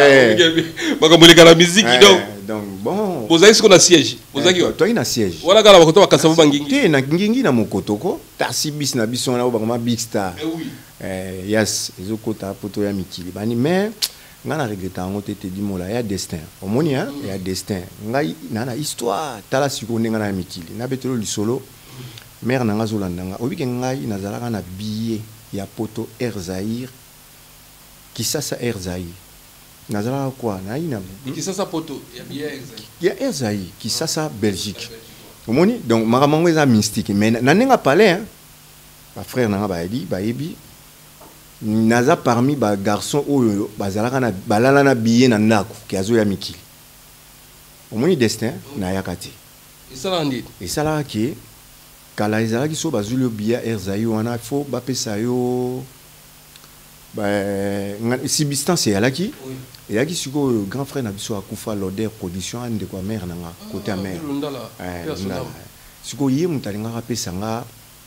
[SPEAKER 1] ba ko mulika la musique donc
[SPEAKER 2] donc bon
[SPEAKER 1] vous avez ce qu'on a siège vous avez
[SPEAKER 2] toi il a siège
[SPEAKER 1] voilà kala bakoto bakasa bangingi
[SPEAKER 2] te na ngingi na mokotoko taxi bis na biso na ba ma big star
[SPEAKER 1] eh oui
[SPEAKER 2] eh yes ezokota poto ya mikili bani mais ngana regreta ngo te te di mola ya destin omoni hein ya destin ngai na na histoire tala siko ndenga na mikili na betelo lisolo mère na ngazolanda nga obike ngai nazalaka na billet ya poto Air Zaïre kisasa Air Zaïre nazala quoi na ina
[SPEAKER 1] kisasa poto ya billet exact
[SPEAKER 2] ya Air Zaïre kisasa Belgique omoni donc maramango eza mystique mais na nenga palais hein ba frère na ba yedi ba yebi naza parmi ba garçon oyo bazalaka na balala na billet na ndako ki azo ya mikili omoni destin na yakati
[SPEAKER 1] et ça là ndi
[SPEAKER 2] et ça là qui kala ezalaki so bazuli billet Air Zaïre wana faut ba pesa yo ba substance ya laki et yaki siko grand frère na biso akufa l'odeur production ande kwa mère nanga côté mère eh siko yé mutalinga rapesa nga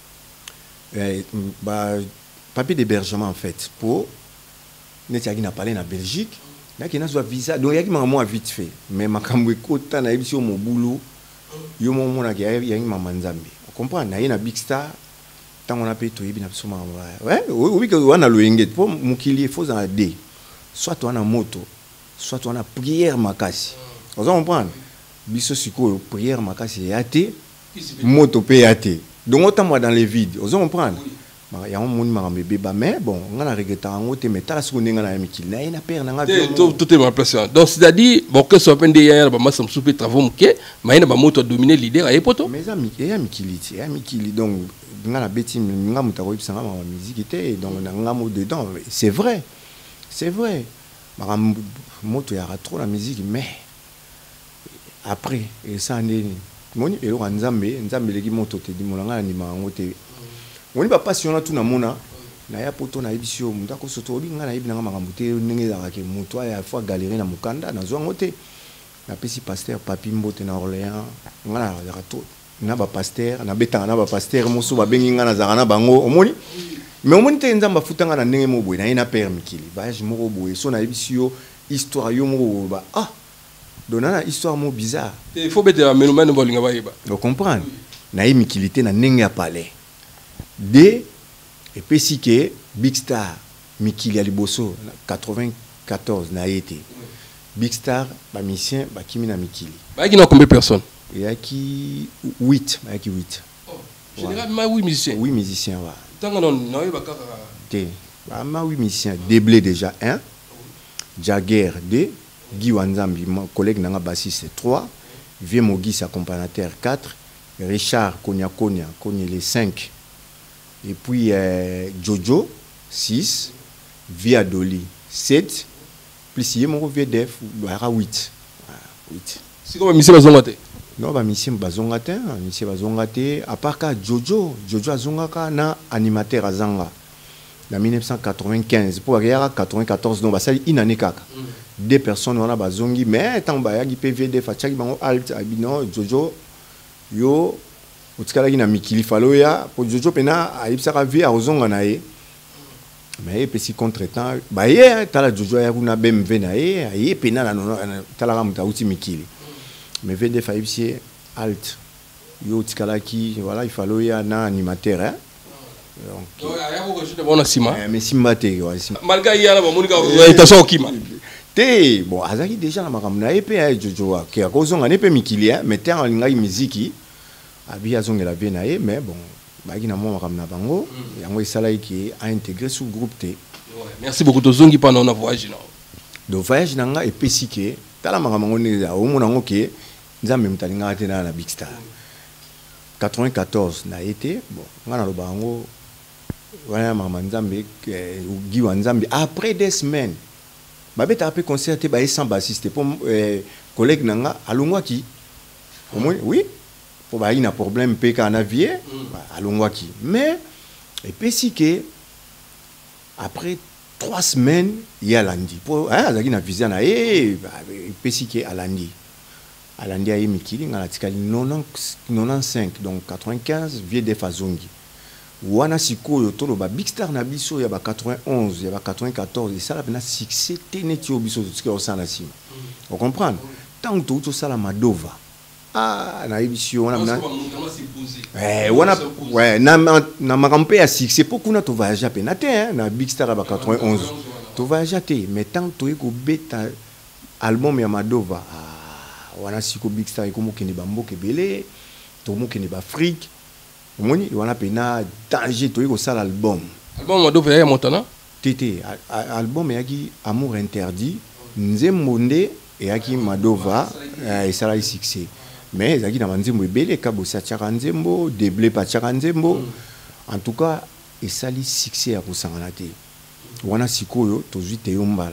[SPEAKER 2] eh ba papier d'hébergement en fait pour netiaki na parler na Belgique naki na zo visa donc yaki maman vite fait mais makambo ekota na ebisi mo boulot yo mo mona ki yaki maman nzambe comprendre na ye na big star tango na pe to yebi na biso maman ouais oui que wana loyenge pour mukili faut en D soit toi na moto soit toi na prière makasi vous comprendre biso siko prière makasi yate moto pe yate donc autant moi dans les vides vous comprendre il y a un monde qui bébé mais bon on a regretté en haut mais t'as la seconde on a mis qu'il n'a rien à perdre
[SPEAKER 1] tout tout est mal placé donc c'est-à-dire bon que soit pendant hier bah moi ça me soupe travaux mais mais il y a pas moto dominer l'idée à époto
[SPEAKER 2] mes amis il y a Mikili il y a Mikili donc on a bêti on a monté ça ma musique était donc on a mot dedans c'est vrai c'est vrai ma moto il y a trop la musique mais après et ça n'est mon et on nzambe nzambe les qui moto te dit mon ngana ni ma ngote on va passer on a tout na mona na ya poto na ebisio mutako soto obi ngana ibi nga makambo te ndenge za ke muto ya fois galérer na mukanda na zo ngote na pesi pasteur papi mbote na Orléans ngana ya to na ba pasteur na betanga na ba pasteur moso ba bengi ngana za na bango omoni mais omoni te nzamba futanga na ndenge mo boy na ina père mikili voyage mo boy so na ebisio histoire yo mo ba ah donana histoire mo bizarre
[SPEAKER 1] il faut mettre la mélomane bolinga ba yeba
[SPEAKER 2] vous comprenez na imikilité na ndenge ya palais D et puis si que Big Star Mikili Aliboso quatre-vingt-quatorze na été Big Star ba mission ba kimi na Mikili
[SPEAKER 1] ba qui n'a combien de personnes
[SPEAKER 2] il y a qui huit ba qui huit
[SPEAKER 1] généralement huit musiciens
[SPEAKER 2] huit musiciens wa
[SPEAKER 1] tant non non ba ka
[SPEAKER 2] té ba ma huit musiciens Déblé déjà un Jagger deux Guy Wanzambi mon collègue nanga bassiste trois Vieux Mogi sa accompagnateur quatre Richard Konya Konya Konya les cinq et puis euh, Jojo six Via Doli sept plus il y a mon vieux def huit huit
[SPEAKER 1] c'est comme monsieur bazongate
[SPEAKER 2] non ba monsieur bazongate monsieur bazongate à part ka Jojo Jojo azongaka na animateur azanga na mille neuf cent quatre-vingt-quinze pour arrière quatre-vingt-quatorze non ba ça une année kaka deux personnes on a bazongi mais tant ba ya gi P V D fachaki bango alt abino Jojo yo utikala na Mikili faloya pour Jojo pena aibsaka vie a ozonga na ye mais pesi contretemps ba ye tala Jojo ya kuna B M W na ye ye pena na no tala ka muta uti Mikili mais V D faibsi alt yo utikala ki voilà il faloya na animateur hein
[SPEAKER 1] donc ya ko je te bona sima
[SPEAKER 2] mais simba te
[SPEAKER 1] malga ya la monika itaso kima
[SPEAKER 2] te bon azaki déjà na makambo na ye pe Jojo wa ke ko zonga ne pe Mikili mais tant ngai muziki abi azongela bien na ye mais bon baki na mwa makambo na bango yango esalaki a intégré sous groupe T.
[SPEAKER 1] Merci beaucoup tozongi pendant na voyage na
[SPEAKER 2] do voyage nanga epesi ke tala makambo ngo neza o mona ngo ke nzambe mutalinga te na Big Star quatre-vingt-quatorze na été bon ngana lo bango wana makambo nzambe Guy wa nzambe après des semaines babeta après concerté ba sans bassiste pour collègue nanga alongwaki au moins oui pour ba ina problème pe ka na vie alongwaki mais epesi ke après trois semaines il y a lundi pour hein azaki na visa na eh epesi ke alandi alandi ayi mikili ngala tikali quatre-vingt-quinze donc quatre-vingt-quinze vieux de fazongi wana sikoyo tolo ba Big Star na biso ya ba quatre-vingt-onze ya ba quatre-vingt-quatorze et ça la pena succès teneti obiso tukao sana sima on comprend tant tout tout ça la Madova ah na émission wana na eh wana ouais na na makampe ya succès pourquoi na to voyage pe na te na Big Star ba quatre-vingt-onze to voyage te mais tant to eko beta album ya Madova ah wana siko Big Star eko mokende ba mboke belé to mokende ba Afrique moni wana pena danger to eko sala album
[SPEAKER 1] album Madova ya Montana
[SPEAKER 2] tete album yaki Amour interdit nzembo-nde yaki Madova et ça la succès mais ezaki na nzembo ebele kabosa tchaka nzembo deble pa tchaka nzembo en tout cas esali succès ya kosangana te wana sikoyo tozwi Théo Mbala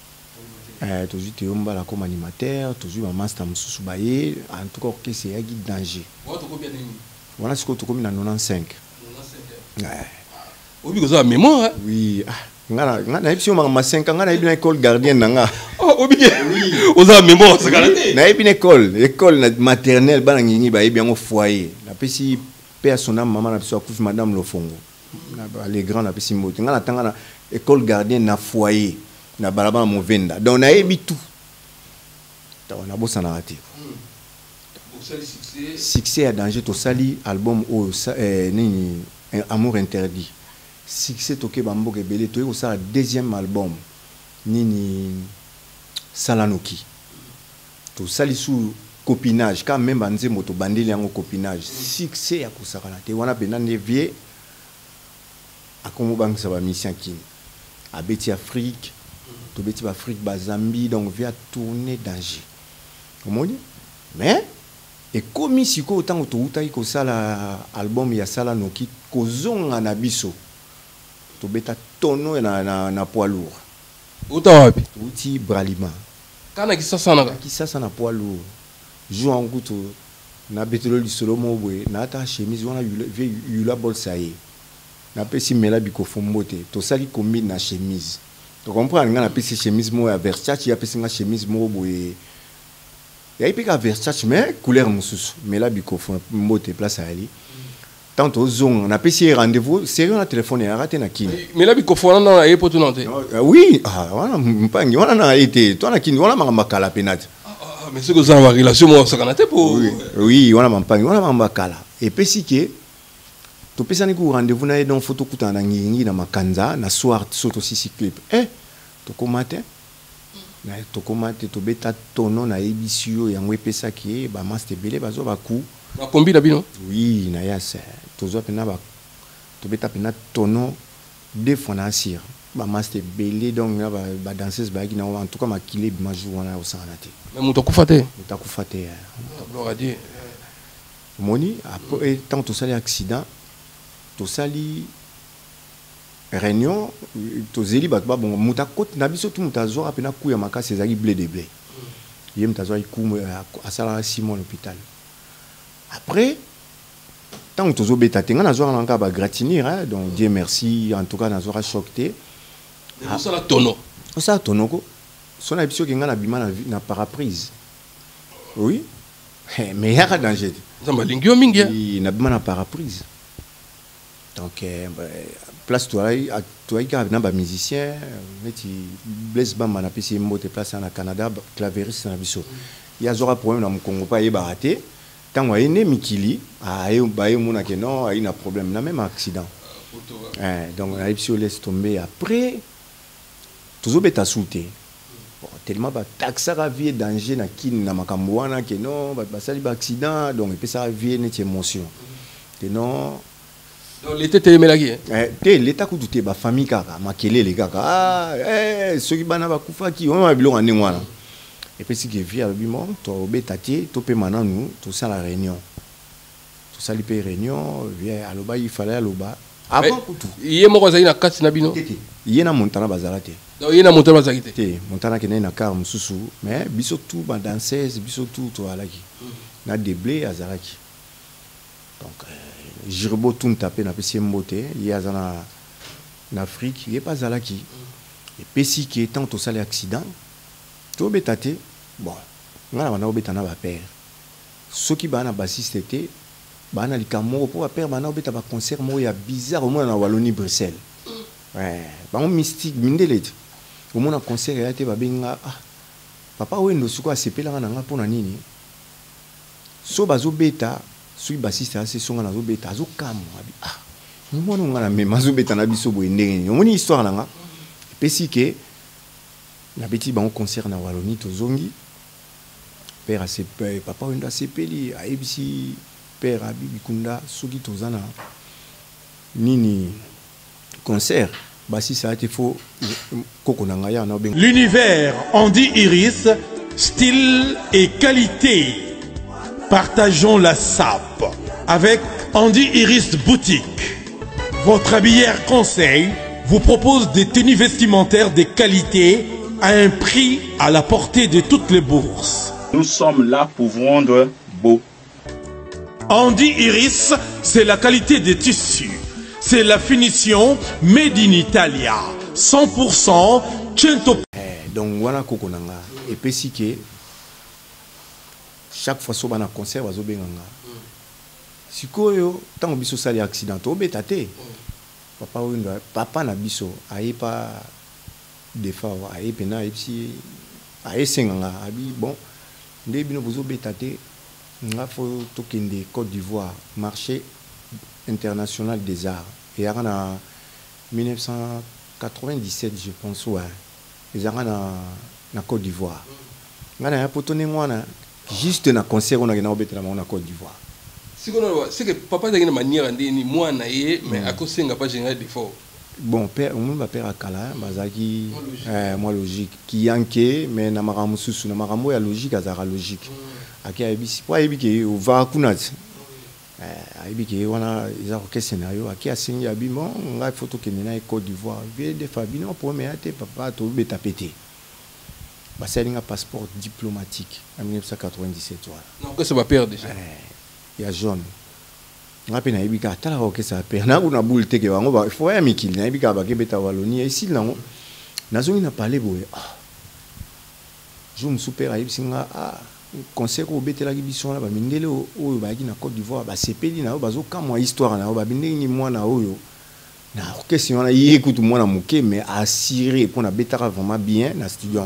[SPEAKER 2] eh tozwi Théo Mbala comme animateur tozwi ba master mususu baye en tout cas orchestre yaki danger wana sikoyo tokomi na quatre-vingt-quinze ouais
[SPEAKER 1] obi koza mémoire
[SPEAKER 2] oui ngana ngana epsi ma ma cinq ans ngana ibina école gardienne nanga
[SPEAKER 1] oh obi oui oza mémoire ça kala
[SPEAKER 2] na ibina école école maternelle bana ngingi ba ibi ngo foyer na pesi père son âme maman na biso akufi madame Lofongo na les grands na pesi mbote ngana tanga na école gardienne na foyer na balaba movenda donc na ibi tout ta na bossa na raté succès à danger to sali album o eh, nini Amour interdit succès toke bambo ke belé to ça deuxième album nini Salanoki to sali sous copinage quand même banze moto bandeli yango copinage succès ya kusaka na te wana bena nevie akomo bangisa ba mission kini abeti Afrique to beti ba Afrique ba Zambie donc via tourner danger omoni mais et comme si ko tango to utai ko sala album ya Salanoki ko zonga na biso to beta tono na na, na poids lourd
[SPEAKER 1] uta wapi
[SPEAKER 2] uti Bralima
[SPEAKER 1] kana kisasa na
[SPEAKER 2] kisasa na poids lourd joue en goutte na betolo li solo mo boy na ta chemise wana vie yula bolsaye na pesi mela biko fombote to sali kombi na chemise to comprendre nga na pesi chemise mo ya Versace ya pesi nga chemise mo boy ya ipika Versace mais couleur mususu mela biko fombote place ali tant aux zong na pesi rendez-vous sérieux na téléphone ya raté na kini
[SPEAKER 1] mais là biko fona na aéroport tout nanté
[SPEAKER 2] oui ah wana mpangi wana na été toi na kini wana manga kala penate
[SPEAKER 1] ah mais c'est que ça va relation moi ça kanate pour
[SPEAKER 2] oui oui wana mpangi wana manga kala et pesi ke to pesa ni ku rendez-vous na donc photo kuta na ngingi na makanza na soir soto sisi clip eh to komate na to komate to beta tono na ebisio yango pesa ki ba master belé bazo ba ku
[SPEAKER 1] na kombi na bino
[SPEAKER 2] oui na yasa tozo pena ba to beta pena tono deux fois na sir ba master belé donc na ba, ba danseuse ba na en tout cas makile bi majou wana au sanate
[SPEAKER 1] mais muto kufate
[SPEAKER 2] muta kufate
[SPEAKER 1] gloire à Dieu
[SPEAKER 2] moni après tant to sali accident to sali réunion to zeli ba bon muta côte na biso tout muta zo apena ku ya makasi ezali blé de blé yem ta zo ku à sala Simon l'hôpital après tant que tu as bêta tu as encore ba gratinir hein donc Dieu merci en tout cas na zo choqué
[SPEAKER 1] ça la tono
[SPEAKER 2] ça tono ko son épisode qui ngana bima na na paraprise oui mais il y a danger
[SPEAKER 1] ça m'a lingio mingi
[SPEAKER 2] oui na bima na paraprise donc place toi toi qui na ba musicien meti Blaise Bamba na pesi mbote place na Canada clavériste na biso il y a zora problème na Congo pas y baraté tant wa ene mikili ayo baye mona que non a un problème na même accident eh donc la ipsio laisse tomber après toujours beta souté bon tellement ba taxa ra vie danger na kin na makambo wana que non ba sali ba accident donc et puis ça vie net émotion que non
[SPEAKER 1] Donc l'été te melaki.
[SPEAKER 2] Eh, te l'état ku douté ba famille kaka, makele les kaka. Ah, eh, ceux qui bana ba kufa ki on va bilo ngane ngwana. Et puis si que via bimon, to obetati, to pe maintenant nous, tout ça la réunion. Tout ça li pe réunion, via aloba il fallait aloba. Avant tout.
[SPEAKER 1] Yé moko zali na kati na bino.
[SPEAKER 2] Yé na montana bazala te.
[SPEAKER 1] Donc yé na montana bazala te.
[SPEAKER 2] Te, montana kene na car mususu, mais biso tout ba danseuse, biso tout to alaki. Na déblé azalaki. Donc euh, Jirbo tout tapé na pesi mbote, yé azana en Afrique, yé pas zalaki. Et pesi qui étant tout ça les accidents, to betate, bon, ngana bana obetana ba père. Ceux qui bana bassiste était bana likamoro pour ba père bana obeta ba concert mo ya bizarre au moins na Wallonie Bruxelles. Ouais, ba on mystique mindele. Au moins na concert ya te ba benga ah. Papa wendo suko asepela nga nga pona nini? So bazo beta, sui bassiste assez songa na zo beta, zo kamo abi ah. Ni mwana nga na mema zo beta na biso bo ndenge. Omoni histoire na nga. Pesi ke na beti ba on concert na Wallonie to zongi. Père assez papa wendo asepeli a ebisi père abi bikunda soki tozana nini concert basi ça a été faux koko na ngaya na ben.
[SPEAKER 3] L'univers Andy Iris, style et qualité. Partageons la sape avec Andy Iris Boutique. Votre habillère conseil vous propose des tenues vestimentaires de qualité à un prix à la portée de toutes les bourses.
[SPEAKER 6] Nous sommes là pour vendre beau.
[SPEAKER 3] Andy Iris, c'est la qualité des tissus. C'est la finition made in Italia. cent pour cent cento.
[SPEAKER 2] Eh, donc voilà koko nanga. Et puis si que chaque fois so bana concert bazo benganga. Sikoyo tant biso sali accident to betate. Papa wendo papa na biso aye pas des fois aye pena et puis aye senganga abi bon ndé bino bozo betate nga fo tokende Côte d'Ivoire marché international des arts et en mille neuf cent quatre-vingt-dix-sept je pense ouais ils ont na na Côte d'Ivoire nga na potone ngwana juste na concert on a na obetela na Côte d'Ivoire
[SPEAKER 1] c'est que papa a une manière ni moi na yé mais à cause senga pas général défaut
[SPEAKER 2] bon père on va père akala bazaki euh moi logique qui yanké mais na maramu susu na maramu ya logique azara logique aki abisi kwa ebike uva kunat eh ebike wana izako ke scénario aki asingi abimo nga photo kenena e Côte d'Ivoire vie de Fabino pour me ate papa to beta pété ba selinga passeport diplomatique en mille neuf cent quatre-vingt-dix-sept voilà
[SPEAKER 1] non que ça va perdre déjà
[SPEAKER 2] il y a jaune nga pe na ebika tala ko ke ça perdre na kuna boule teke bango ba faut ya mikili na ebika ba ke beta Wallonie ici nango nazongi na parler boye ah je me super ayisinga ah concert au betelaki biso na ba mindele oyo ba na Côte d'Ivoire ba sepeli na bazo kamwa histoire na ba bindeli ni mwana oyo na question na yekutu mwana muke mais assuré pour na betara vraiment bien na studio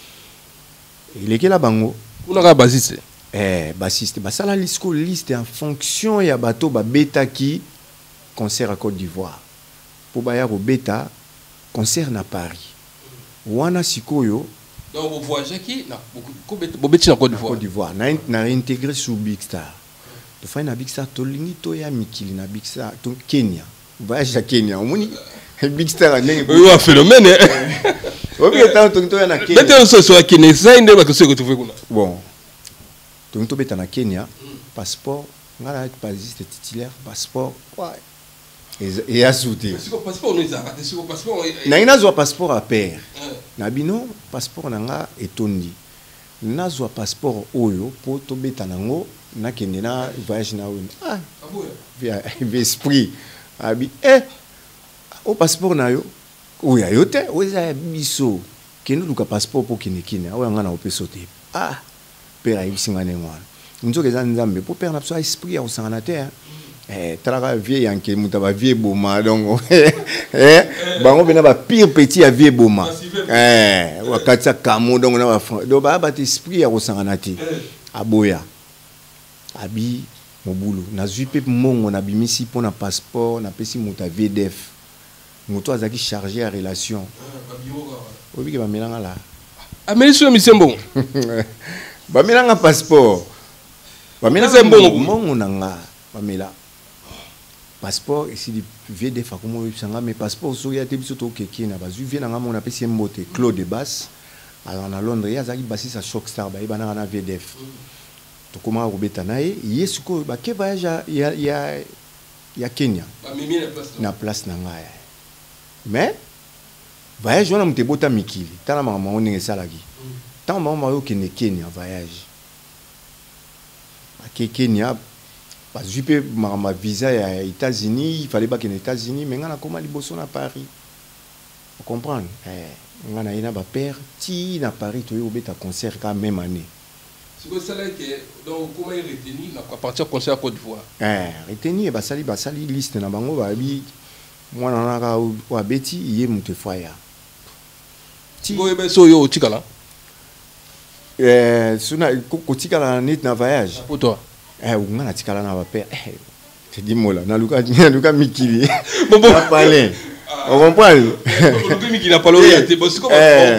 [SPEAKER 2] il est que la bango
[SPEAKER 1] on a bassiste
[SPEAKER 2] eh bassiste ba sala lisco liste en fonction ya bato ba betaki concert à Côte d'Ivoire pour ba ya ko beta concert na Paris wana sikoyo.
[SPEAKER 1] Donc vous voyagez qui na beaucoup na Côte d'Ivoire.
[SPEAKER 2] Côte d'Ivoire na na réintégré sur Big Star. To fa na Big Star to lingi to ya mikili na Big Star to Kenya. Voyage à Kenya. Omoni Big Star na
[SPEAKER 1] oui un phénomène.
[SPEAKER 2] OK tant to to ya na Kenya.
[SPEAKER 1] Maintenant ce soit Kenya ça inde ba que ce que tu fais kuna.
[SPEAKER 2] Bon. To to beta na Kenya passeport ngala pas juste titulaire passeport. Ouais. Et à souter.
[SPEAKER 1] Passeport nous a raté sur passeport.
[SPEAKER 2] Na ina zo passeport à père. Na bino passeport nanga etondi. Na zo passeport oyo po to beta nango na kende na voyage na win. Ah. Via esprit. Abi eh o passeport na yo. Oya yote oza biso. Kendo luka passeport po kene kine. Oya ngana opesote. Ah. Père ayisinga nengwana. Nzoke za nzambe po père na so esprit ya osangana te. Eh, traka vie yanke mutaba vie boma donc eh bango bena ba pire petit ya vie boma eh wakati kamo donc na ba do ba ba esprit ya kosangana te aboya abi mobulu na zuipe mongo na bimisi pour na passeport na pesi muta V D F muto azaki chargé à relation obi ke ba melanga la
[SPEAKER 1] amelisho misembo
[SPEAKER 2] ba melanga passeport ba melanga mongo nanga ba mela passeport ici du V D F comme on mais passeport so ya te biso to keke na bazu vie na ngamo na pesi mbote Claude de Basse alors na Londres ya zaki bassi sa shock star ba ibana na V D F to koma robeta nae yesuko ba ke voyage ya ya ya Kenya
[SPEAKER 1] ba mimi na place
[SPEAKER 2] na place na ngaya mais voyage wana mte bota mikili tala mama on ngesa laki tant mama yo kene Kenya voyage à Kenya parce que ma ma visa à États-Unis il fallait pas qu'il aux États-Unis mais ngana comment liboso na Paris vous comprenez eh ngana ina ba père ti na Paris to yo beta concert quand même année
[SPEAKER 1] c'est que ça là que donc comment il retenu na partir concert à Côte d'Ivoire
[SPEAKER 2] eh retenu ba sali ba sali liste na bango ba bi moi na ka wa beti yé muté foya
[SPEAKER 1] ti go ebe so yo tikala
[SPEAKER 2] eh suna ko tikala net na voyage
[SPEAKER 1] pour toi
[SPEAKER 2] eh on a tikala na ba père eh te dis moi là na luka na luka mikili
[SPEAKER 1] bon bon
[SPEAKER 2] parler on comprend
[SPEAKER 1] luka mikili na parler ya te parce que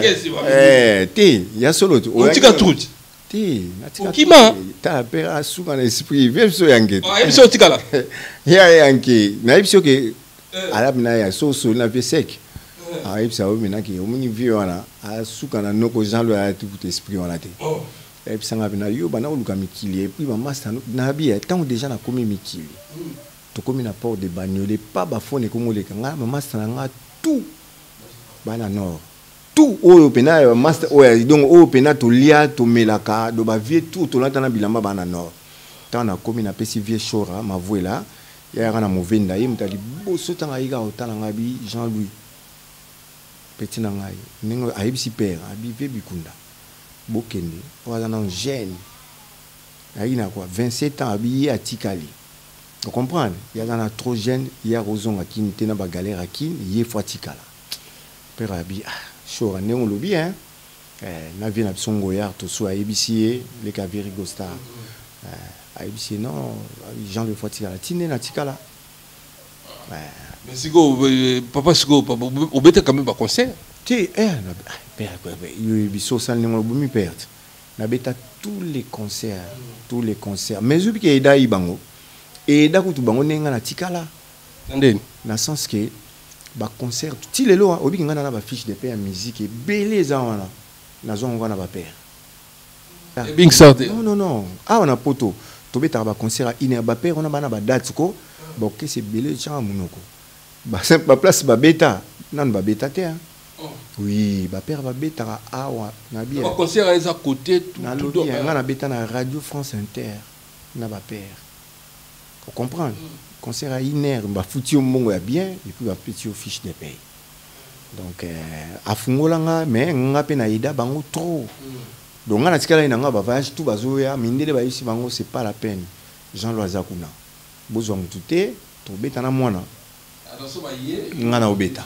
[SPEAKER 2] eh te ya solo
[SPEAKER 1] on tika truc
[SPEAKER 2] te na tika
[SPEAKER 1] kima
[SPEAKER 2] ta père a sous dans l'esprit viens so yange
[SPEAKER 1] ah ebiso tikala
[SPEAKER 2] ya yange na ebiso ke arabe na ya so so na vie sec ah ebiso o mena ke o mini vie wana a sous kana noko Jean le a tout esprit wana te et puis ça m'a venu yo bana oluka mikili et puis maman ça na bi tant déjà na komi mikili to komi na port de Bagnolet pas ba fone comme le kanga maman ça na tout bana nord tout o pena master o donc o pena to lia to melaka do ba vie tout to lata na bilamba bana nord tant na komi na pesi vie chora ma voix là ya kana movenda ye mutali boso tanga iga otana ngabi Jean-Louis petit na ngai ningo ayibisi père abi ve bikunda bokende voilà non jeune il a quoi vingt-sept ans habillé à Tikali vous comprenez il y a un trop jeune il y a raison à qui n'était na ba galère à qui il est fois Tikala père abi ah chaud on le bien eh na vie na songo ya to so abc les Kaviri Gostar eh abc non Jean le fois Tikala tine na Tikala
[SPEAKER 1] mais si go papa si go papa au bête quand même pas concert
[SPEAKER 2] tu eh père il biso sal ningo bumi perte na beta tous les concerts tous les concerts mais ubi ke ida ibango et da kutu bango nenga na Tikala
[SPEAKER 1] ndeni
[SPEAKER 2] na sens que ba concert ti lelo obi ngana na ba fiche de paie musique belé za wana na zo ngana ba père
[SPEAKER 1] bing sorte
[SPEAKER 2] non non non ah on a poto to beta ba concert ina ba père on a bana ba date ko bon que c'est belé cha munoko ba simple ba place ba beta nan ba beta te oui ba père ba beta awa na bien
[SPEAKER 1] ba concert à à côté tout
[SPEAKER 2] na lobby na beta na radio France Inter na ba père vous comprenez concert à iner ba fouti au mongo ya bien et puis ba petit au fiche de paye donc a fungolanga mais nga pe na ida bango trop donc nga na tikala ina nga ba voyage tout bazoya mindele ba ici bango c'est pas la peine Jean Loazakuna bozwa mutute to beta na mwana
[SPEAKER 1] alors so ba yé
[SPEAKER 2] nga na obeta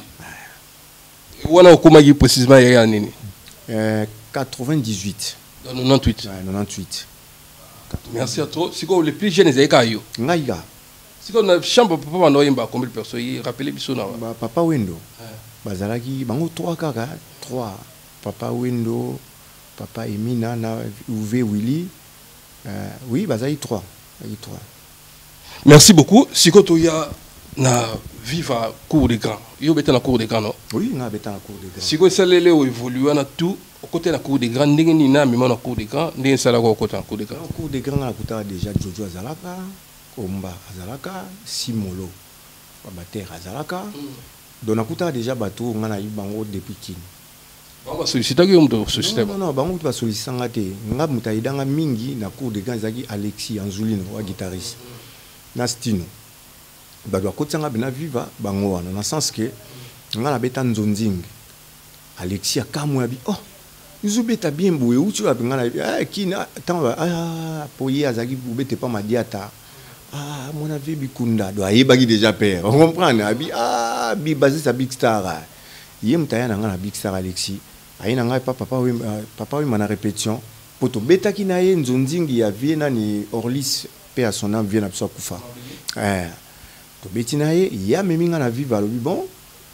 [SPEAKER 1] wana okomaki précisément ya nini
[SPEAKER 2] euh quatre-vingt-dix-huit
[SPEAKER 1] dans quatre-vingt-dix-huit
[SPEAKER 2] ouais quatre-vingt-dix-huit
[SPEAKER 1] merci à toi siko les plus jeunes ezeka yo
[SPEAKER 2] ngaiga
[SPEAKER 1] siko na chambre papa bana oyemba combien de personnes rappeler biso na
[SPEAKER 2] ba papa Wendo bazalaki bango trois kaka trois papa Wendo papa Emina na Uve Willy euh oui bazali trois bazali trois
[SPEAKER 1] merci beaucoup siko to ya na viva cour des grands yo beta na cour des grands non
[SPEAKER 2] oui na beta na cour des grands
[SPEAKER 1] siko salele o évoluer na tout au côté na cour des grands ndenge ni na mema na cour des grands ndenge sala ko côté na cour des grands
[SPEAKER 2] cour des grands na kuta déjà Jojo Azalaka Omba Azalaka Simolo Babater Azalaka donc na kuta déjà bato ngana yibango depuis kin
[SPEAKER 1] ba ba solliciter ko mto solliciter
[SPEAKER 2] non non bango ba solliciter te nga mutaidanga mingi na cour des grands zaki Alexis Anzulino wa guitariste na Stino badwa kotsanga bena viva bango wana na sens que ngala beta nzonzing Alexis akamwa bi oh uzubeta bien boye uchu abingana ah kina tamba ah poyi azaki ubete pas madiata ah mon avis bikunda do ayebaki déjà père on comprend abi ah bi basé sa big star yem taya na ngana big star Alexis ayina ngai papa papa oui papa oui mana répétition poto beta kina ye nzonzingi ya vie nani Orlis paix à son âme vient abso kufa eh to betina ye ya meminga na vivre alobi bon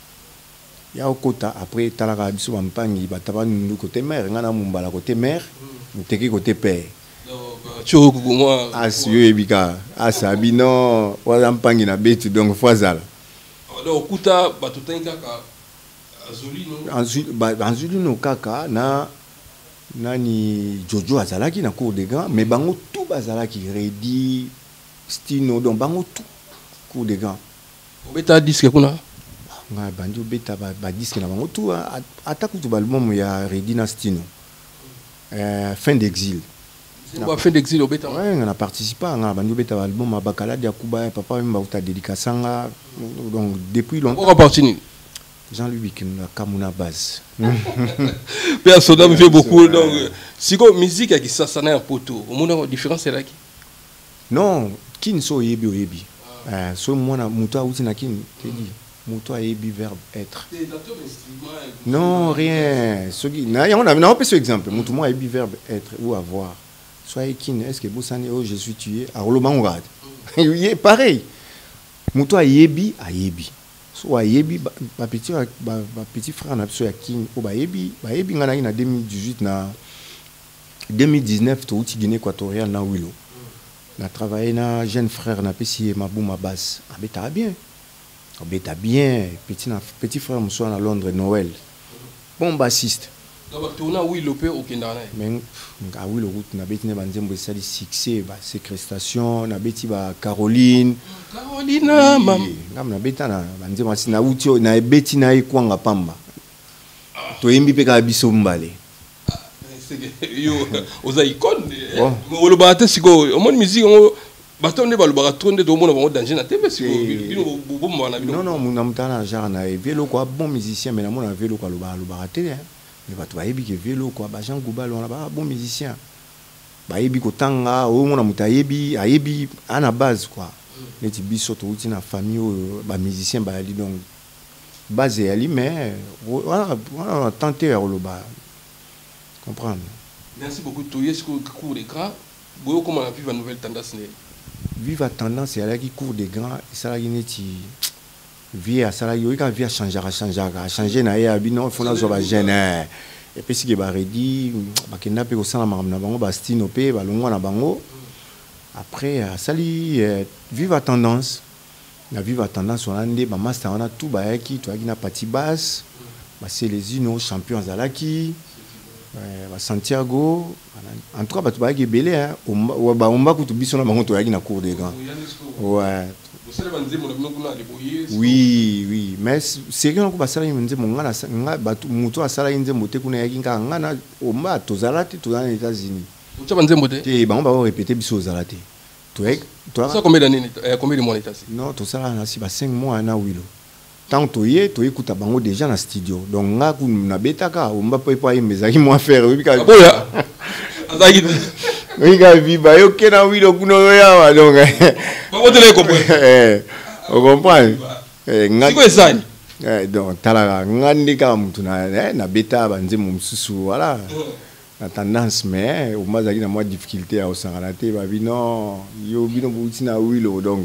[SPEAKER 2] ya okota après talaka biso bampangi bataba ndu côté mère ngana mumbala côté mère muteki côté père
[SPEAKER 1] tu moi
[SPEAKER 2] ah si yo ebika ah sabi non wala mpangi na betu donc foazala
[SPEAKER 1] alors kuta batutenga ka azuli no
[SPEAKER 2] ensuite ba ensuite no kaka na nani Jojo azalaki na cour des grands mais bango tout bazalaki Redi Stino donc bango tout cour des grands
[SPEAKER 1] obeta disque kuna
[SPEAKER 2] nga bandi obeta ba, ba disque na bango tout attaque tout album ya Redi na Stino euh, fin d'exil
[SPEAKER 1] na fin d'exil obeta
[SPEAKER 2] ouais on a participé nga bandi obeta album ya Bakala dia Kuba papa même ba dédicace nga donc depuis longtemps
[SPEAKER 1] on appartient
[SPEAKER 2] Jean-Louis Bikina Kamuna base.
[SPEAKER 1] Personne me fait beaucoup donc si quoi musique qui ça ça n'a un poteau au moins la différence c'est là qui
[SPEAKER 2] non kin so yebi oyebi euh so mona muto auti na kin kedi muto yebi verbe être non rien ce qui na on a on peut ce exemple muto moi yebi verbe être ou avoir soit kin est-ce que bosani oh je suis tué à Rolomangad il pareil muto yebi ayebi so ayebi ba petit ba petit frère na biso ya kin o ba yebi ba yebi ngana na deux mille dix-huit na deux mille dix-neuf to uti Guinée équatoriale na Wilo na travaillé na jeune frère na pesi Mabouma basse abeta bien abeta bien petit na petit frère muso na Londres Noël bon bassiste
[SPEAKER 1] donc tu na Wilo pe okindana
[SPEAKER 2] mais nga Wilo route na beti ne banzembo sali succès ba séquestration na beti ba Caroline
[SPEAKER 1] Carolina mam
[SPEAKER 2] ngam na beta na banzembo na uti na beti na ikwanga pamba to yimbi pe ka biso mbale
[SPEAKER 1] yo oza icône o ba te siko o mon musique o batonde ba lo ba tonde to mona ba danger na tebe siko bino bo mo na bino
[SPEAKER 2] non non mon amtana genre na vélo quoi bon musicien mais na mona vélo quoi lo ba lo ba te mais ba to ba yebi ke vélo quoi ba Jean Goubal on ba bon musicien ba yebi ko tanga o mona mutayebi ayebi ana base quoi neti biso to uti na famille ba musicien ba ali donc base ali mais voilà on a tenté lo ba comprendre.
[SPEAKER 1] Merci beaucoup. Tu es sur le cours des grands. Vous comment on vivre la nouvelle tendance?
[SPEAKER 2] Vivre la tendance, c'est là qui cours des grands. Ça là qui n'est vie à ça là il y a vie à changer à changer à changer na ya bino il faut na zo ba jeune et puis si que ba redi ba kenda pe ko sala ma na bango ba stino pe ba longwa na bango après ça li vivre la tendance na vivre la tendance on a ndé ba master on a tout ba ki to na partie basse ba c'est les uno champions zalaki Euh, Santiago en tout cas bah tu vas belé hein on va on va que tu biso na bango to yaki na cour des grands ouais oui oui mais c'est que on va sala yinze monga na nga batu muto asala yinze mote kuna yaki nga nga na o ma to zalati to dans les États-Unis
[SPEAKER 1] tu vas nzembo te
[SPEAKER 2] et bah on va répéter biso zalati to ek to
[SPEAKER 1] ça combien d'années combien de mois l'état
[SPEAKER 2] non to sala na si ba cinq mois na Wilo tant to ye to écoute bango déjà na studio donc nga ku na betaka o mba pe pa imezaki mo faire oui ka
[SPEAKER 1] boya azaki
[SPEAKER 2] oui ka viba yo ke na Wilo kuno ya donc
[SPEAKER 1] ba te le comprendre
[SPEAKER 2] eh on comprend eh nga
[SPEAKER 1] siko esani
[SPEAKER 2] eh donc tala nga ndika mtu na na beta banze mo msusu voilà la tendance mais o mazaki na moi difficulté à osangana te ba bino yo bino buti na Wilo donc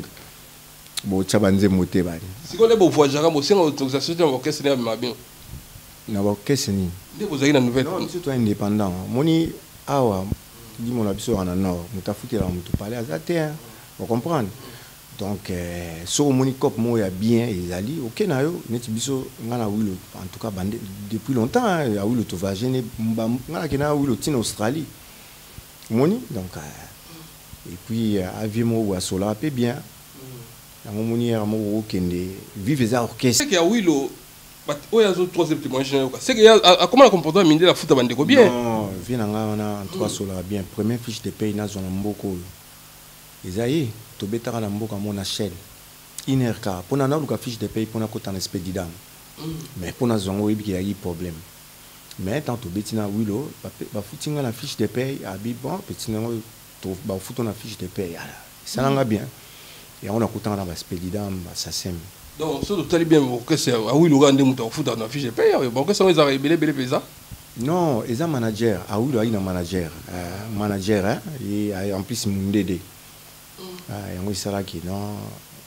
[SPEAKER 2] bo chabanze moté bani
[SPEAKER 1] siko le bo voyager mo senga autorisation de orchestre na mabino
[SPEAKER 2] na orchestre ni
[SPEAKER 1] nde bo zaki na nouvelle
[SPEAKER 2] non c'est toi indépendant moni awa di mon abiso na nord mutafuki la mutu parler azate on comprendre donc euh, so moni cop mo ya bien ezali OK na yo neti biso ngana Wilo en tout cas bande depuis longtemps ya Wilo to va gêner ngana kena Wilo tin Australie moni donc euh, et puis euh, avion ou asola peu bien on moni ya mo kende vive za orchestre
[SPEAKER 1] c'est que Wilo but oya zo troisième témoignage quoi c'est que a comment la comportement minde la foot bande ko bien
[SPEAKER 2] non vient nga na en trois sola bien première fiche de paye na zona mboko ezayi to betaka na mboka mona shell inerka pona na luka fiche de paye pona ko tan expedidam mais pona zongo yebi ki problème mais tant to betina Wilo ba futinga na fiche de paye abi bon petit na to ba futo na fiche de paye ala ça nga bien et on a coûté dans la spédidam ça sème
[SPEAKER 1] donc ça doit aller bien que c'est ah oui le gars ndemu to foot dans fiche de paye bon que ça ils arrivent belé belé pesa
[SPEAKER 2] non ils ont manager ah oui il a un manager euh, manager hein et en plus mundede ah et on sera qui non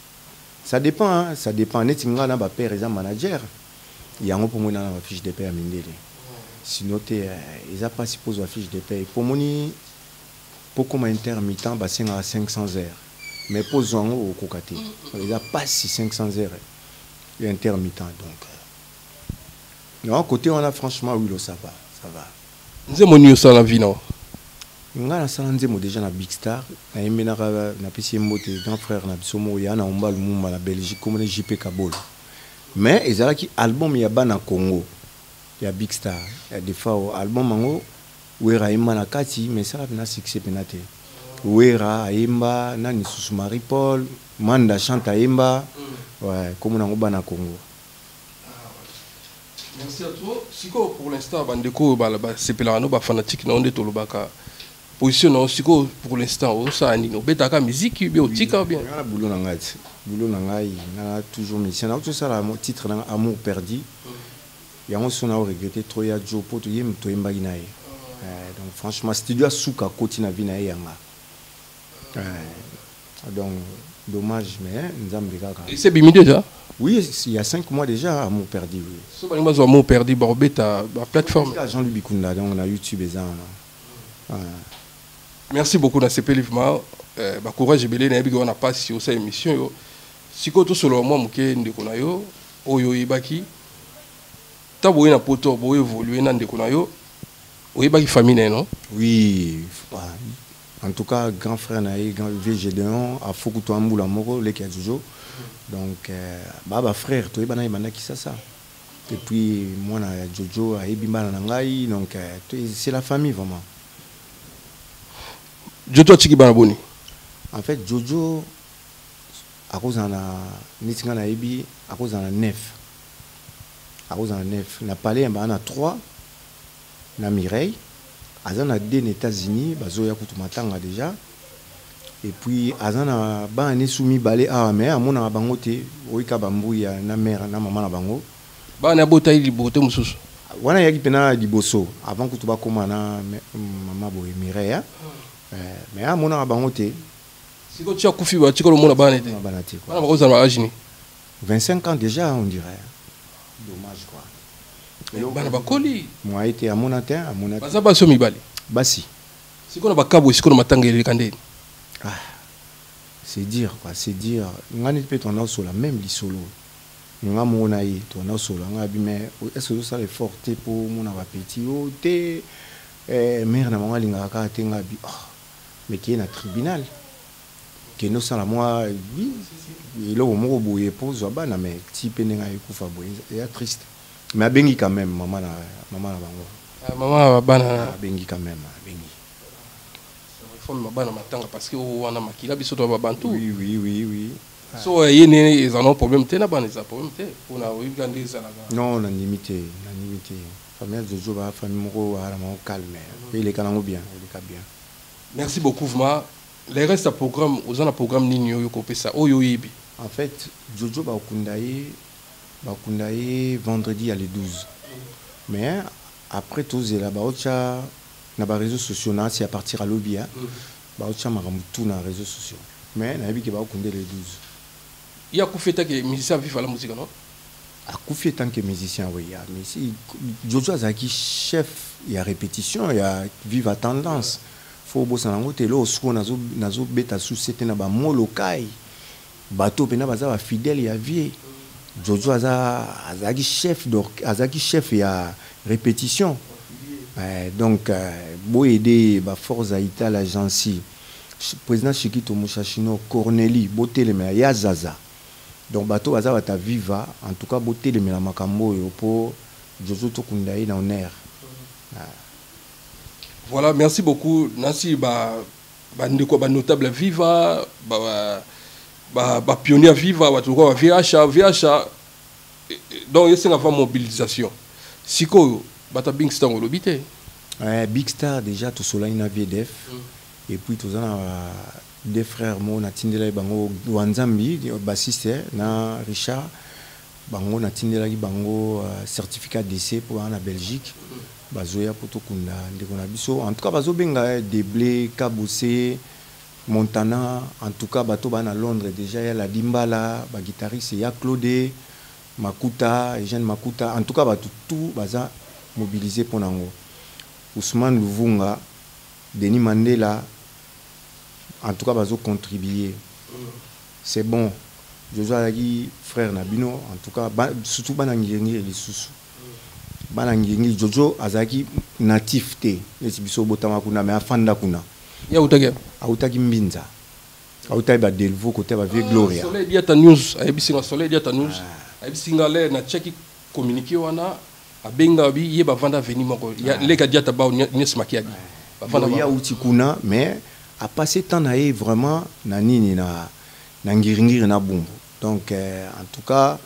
[SPEAKER 2] ça dépend hein, ça dépend net nga na ba père ils ont manager il y a un pour moi dans la fiche de paye mundede sinon tu ils a pas supposé la fiche de paye pour moni pour comme intermittent bah c'est à cinq cents heures mais posons au cocaté il a pas si cinq cents heures et intermittent donc euh... non côté on a franchement oui ça va ça va
[SPEAKER 1] nous avons ça la vie non
[SPEAKER 2] nga na sala nzemo déjà na Big Star na yemena na pesi mbote grand frère na bisomo ya na omba lumumba na Belgique comme J P Kabol mais ezalaki album ya bana Congo ya Big Star ya defa album mango wera imba na kati mais ça na succès penate wera imba na ni susu Marie Paul Manda chante imba ouais comme na bana Congo.
[SPEAKER 1] Merci à toi. Siko pour l'instant bandeko ba c'est pelano ba fanatique na onde tolobaka position non siko pour l'instant ça ni no betaka musique bien otika bien
[SPEAKER 2] na boulot na ngai boulot na ngai na toujours musicien na tout ça la titre na amour perdu yango sona regretter trop ya jo poto yem to yemba ginaye donc franchement studio suka koti na vina yanga donc dommage mais nzambe kaka
[SPEAKER 1] et c'est bimi déjà
[SPEAKER 2] oui il y a cinq mois déjà amour perdu oui
[SPEAKER 1] so ba ngwa amour perdu ba beta ba plateforme
[SPEAKER 2] Jean-Louis Bikunda donc on a YouTube et ça
[SPEAKER 1] merci beaucoup na C P Livement euh ba courage belé na bigo na passe sur cette émission yo siko to solo moi muke ndeko na yo oyo ibaki tabo na poto bo évoluer na ndeko na yo oyibaki famille non
[SPEAKER 2] oui en tout cas grand frère na grand V G D un a foku to ambula moko le kia jojo donc euh, baba frère to ibana ibana ki ça ça et puis moi na Jojo a ebimana na ngai donc euh, c'est la famille vraiment.
[SPEAKER 1] Jojo tiki bana boni.
[SPEAKER 2] En fait Jojo à cause na nitinga na ebi à cause na neuf. À cause na neuf na palais na trois na Mireille azana deux aux États-Unis bazo ya kutumatanga déjà et puis azana ba ne soumis balé à mais amona bango te oika bambuya na mère na maman na bango
[SPEAKER 1] ba na botayi libote mususu
[SPEAKER 2] wana yaki pena liboso avant kutuba koma na maman boye Mireille mais amona bango te
[SPEAKER 1] siko tia kufi ba tiko mona bana te
[SPEAKER 2] bana te
[SPEAKER 1] bana ba kozana ajini
[SPEAKER 2] vingt-cinq ans déjà on dirait dommage quoi.
[SPEAKER 1] Bana bakoli
[SPEAKER 2] moi été à mon atteint à mon
[SPEAKER 1] atteint baza somi bali
[SPEAKER 2] basi
[SPEAKER 1] siko na bakabo siko na matangeli kandeni
[SPEAKER 2] ah c'est dire quoi c'est dire ngani peut on a sur la même lisolo nga mona yi to na solo nga bi mais est-ce que ça est fort pour mon aba petit o te eh mère na manga linga ka te nga bi ah mais qui est na tribunal que nous ça la moi oui il au mo boye pose bana mais ti pe nga ikufa boye et triste mais abengi quand même maman na maman na bango
[SPEAKER 1] ah maman bana
[SPEAKER 2] abengi quand même abengi
[SPEAKER 1] faut me bana matanga parce que wana makila biso to ba bantu
[SPEAKER 2] oui oui oui oui
[SPEAKER 1] so yene ils en ont problème te na bana ça problème te on a eu gandé ça là
[SPEAKER 2] non na limité na limité famille de Jojo ba famille moko ala ma calme il est quand même bien il est bien
[SPEAKER 1] merci beaucoup Vma les restes à programme aux en programme nini yo ko pesa oyo yibi
[SPEAKER 2] en fait Jojo ba kundaye bakundaye vendredi à les douze mais après tout là ba ocha na ba réseaux sociaux na c'est à partir à lobby hein ba ocha maramu tout na réseaux sociaux mais na bi ke ba kunde les douze
[SPEAKER 1] il y a kufeta que musicien vive la musique non
[SPEAKER 2] a kufi tant que musicien oui mais si Jojo azaki chef il y a répétition il y a vive à tendance faut bosana ngote lo soko nazo nazo beta sous c'était na ba molokai bato pena baza ba fidèle ya vie Jojo aza azaki chef donc azaki chef ya répétition euh, donc euh, bo aider ba force à ita l'agence président Chikito Mushashino Corneli botelema ya Zaza donc bato baza bata viva en tout cas botelema la makambo yo po Jojo to kundaye na honneur euh.
[SPEAKER 1] Voilà merci beaucoup Nancy ba ba ndeko ba notable viva ba ba ba pionnier viva watu kwa V H A V H A donc c'est une mobilisation siko bata Big Star au lobité
[SPEAKER 2] ouais Big Star déjà tout cela ina V D F mm. et puis tout ça des frères mo na tindela bango Wanzambi bassiste na Richard bango na tindela bango uh, certificat d'essai pour en Belgique mm. bazoya poto kunda ndeko na biso en tout cas bazo benga Deblé Kabose Montana en tout cas bato bana Londres déjà ya la Dimbala ba guitariste ya Claude Makuta Eugène Makuta en tout cas bato tout baza mobilisé pour nango Ousmane Louvunga Denis Mandela en tout cas bazo contribuer. C'est bon. Jojo alaki frère Nabino, en tout cas ba, surtout banangirengi et lisusu. Banangirengi Jojo azaki natif te. Les biso botama kuna mais afanda kuna.
[SPEAKER 1] Ya utaki.
[SPEAKER 2] Autaki Mbinza. Autaki ba Delvaux côté ba Vie Gloria.
[SPEAKER 1] Soleil dia ta news, ayebisinga Soleil dia ta news. Ayebisinga le na cheki communiquer wana abenga bi ye ba vanda veni moko. Ya le ka dia ta ba nyes makiagi. Ba vanda
[SPEAKER 2] ya uti kuna mais a passé temps na ye vraiment na nini na na ngiringiri na bumbu. Donc euh, en tout cas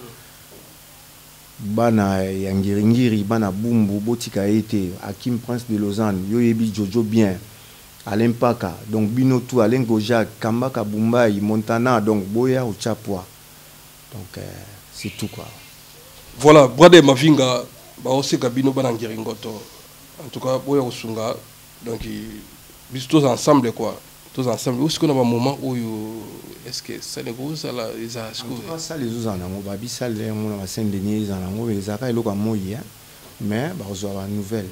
[SPEAKER 2] bana ya ngiringiri bana bumbu botika été Hakim Prince de Lausanne yo yebi Jojo bien. Alain Paka, donc Binotou, Alain Goja, Kambaka Bumbai, Montana, donc Boya ou Chapwa. Donc euh, c'est tout quoi.
[SPEAKER 1] Voilà, Brade Mavinga, bah aussi Gabino Banangiringoto. En tout cas, Boya Osunga, donc ils tous ensemble quoi. Tous ensemble. Où est-ce qu'on a un moment où est-ce que ça les gros ça là les a. En
[SPEAKER 2] tout cas, ça les autres en amont, babi ça les on a Saint-Denis en amont, les a ils l'ont moyen, mais bah on a une nouvelle.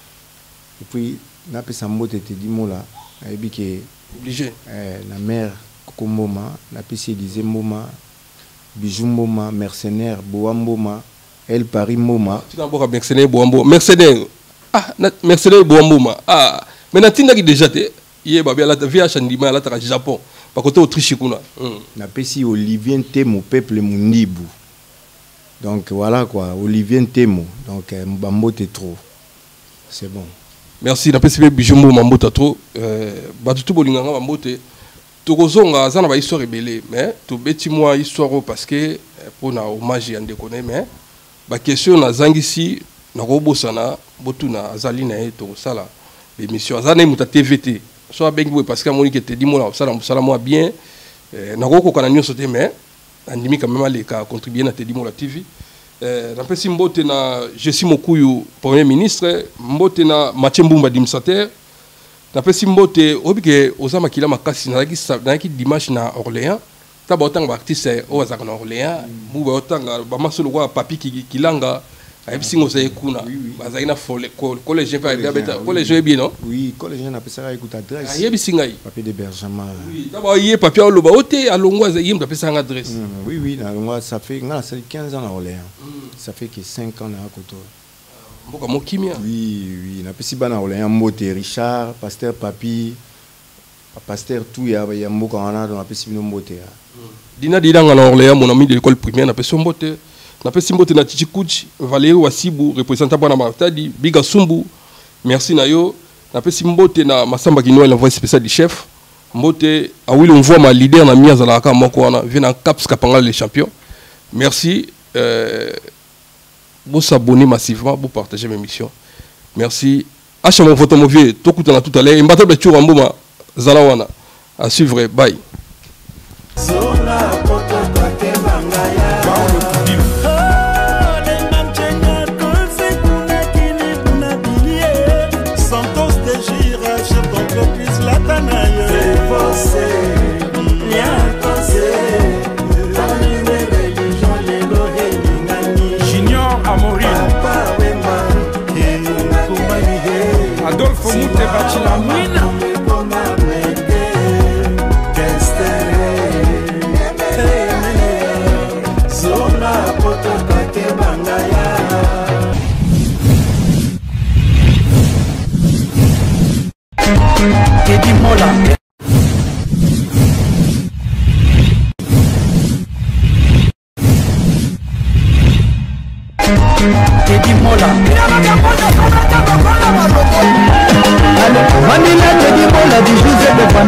[SPEAKER 2] Et puis n'a pas sa mot te dit mola et puis que
[SPEAKER 1] obligé
[SPEAKER 2] euh, la mère Kokomoma n'a pas si disait Moma Bijou Moma mercenaire Boamboma elle Paris Moma
[SPEAKER 1] tu n'as pas mercenaire Boambo mercenaire ah mercenaire Boamboma ah mais n'a tinda qui déjà te hier babia la via Chandima la tra Japon par côté Autriche kuna
[SPEAKER 2] n'a pas si Olivier Temo peuple Mundibu donc voilà quoi Olivier Temo donc Mbambo te trop c'est bon.
[SPEAKER 1] Merci na pesi bijumbo mambota trop euh batu tout bolinganga mambote tokozonga za na ba histoire ebele mais to beti moi histoire parce que pour na hommage ya ndekone mais ba question na zangisi na kobosana botuna azali na e to sala émission azana muta T V T so bengi parce que moni que te dit moi sala musala moi bien na koko kana nyoso te mais andimi quand même aller ka contribuer na te dit moi la T V. Euh, Napesi mbote na Jessi Mokuyu premier ministre mbote na Mathieu Mbumba administrateur napesi mbote obike ozama kila makasi na ki dimanche na Orléans taba otanga artiste o azaka na Orléans mbuba otanga ba masolo kwa papi kilanga ayebisingo za ekuna bazaki na folle collège pa gabeta collège bien non
[SPEAKER 2] oui collège na pesa écoute adresse
[SPEAKER 1] ayebisinga
[SPEAKER 2] papier d'hébergement
[SPEAKER 1] oui taba yé papier o loba ote alongwa za yim pesa nga adresse
[SPEAKER 2] oui oui na moi ça fait nga ça fait quinze ans à Orléans ça fait que cinq ans à Koto
[SPEAKER 1] mboka mokimia
[SPEAKER 2] oui oui na pesi bana Orléans mbote Richard pasteur papi pasteur tout ya ya mboka wana na pesi bino mbote
[SPEAKER 1] dina dilanga na Orléans mon ami de l'école primaire na pesi mbote na pesi mbote na Chichikuchi Valérie Wasibu représentant bana Matadi Biga Sumbu merci na yo na pesi mbote na Masamba Kinoel envoyé spécial du chef mbote awili on voit ma leader na miaza la ka moko wana vient en Caps Kapanga les champions merci euh vous s'abonnez massivement vous partagez mes missions merci acha mon photo mauvais tout coup tout à l'heure mbato be chura mbuma zalawana à suivre bye.
[SPEAKER 4] Adolfo Mute Bachilamina
[SPEAKER 5] Teddy Mola Teddy Mola Manila Teddy Mola du Joseph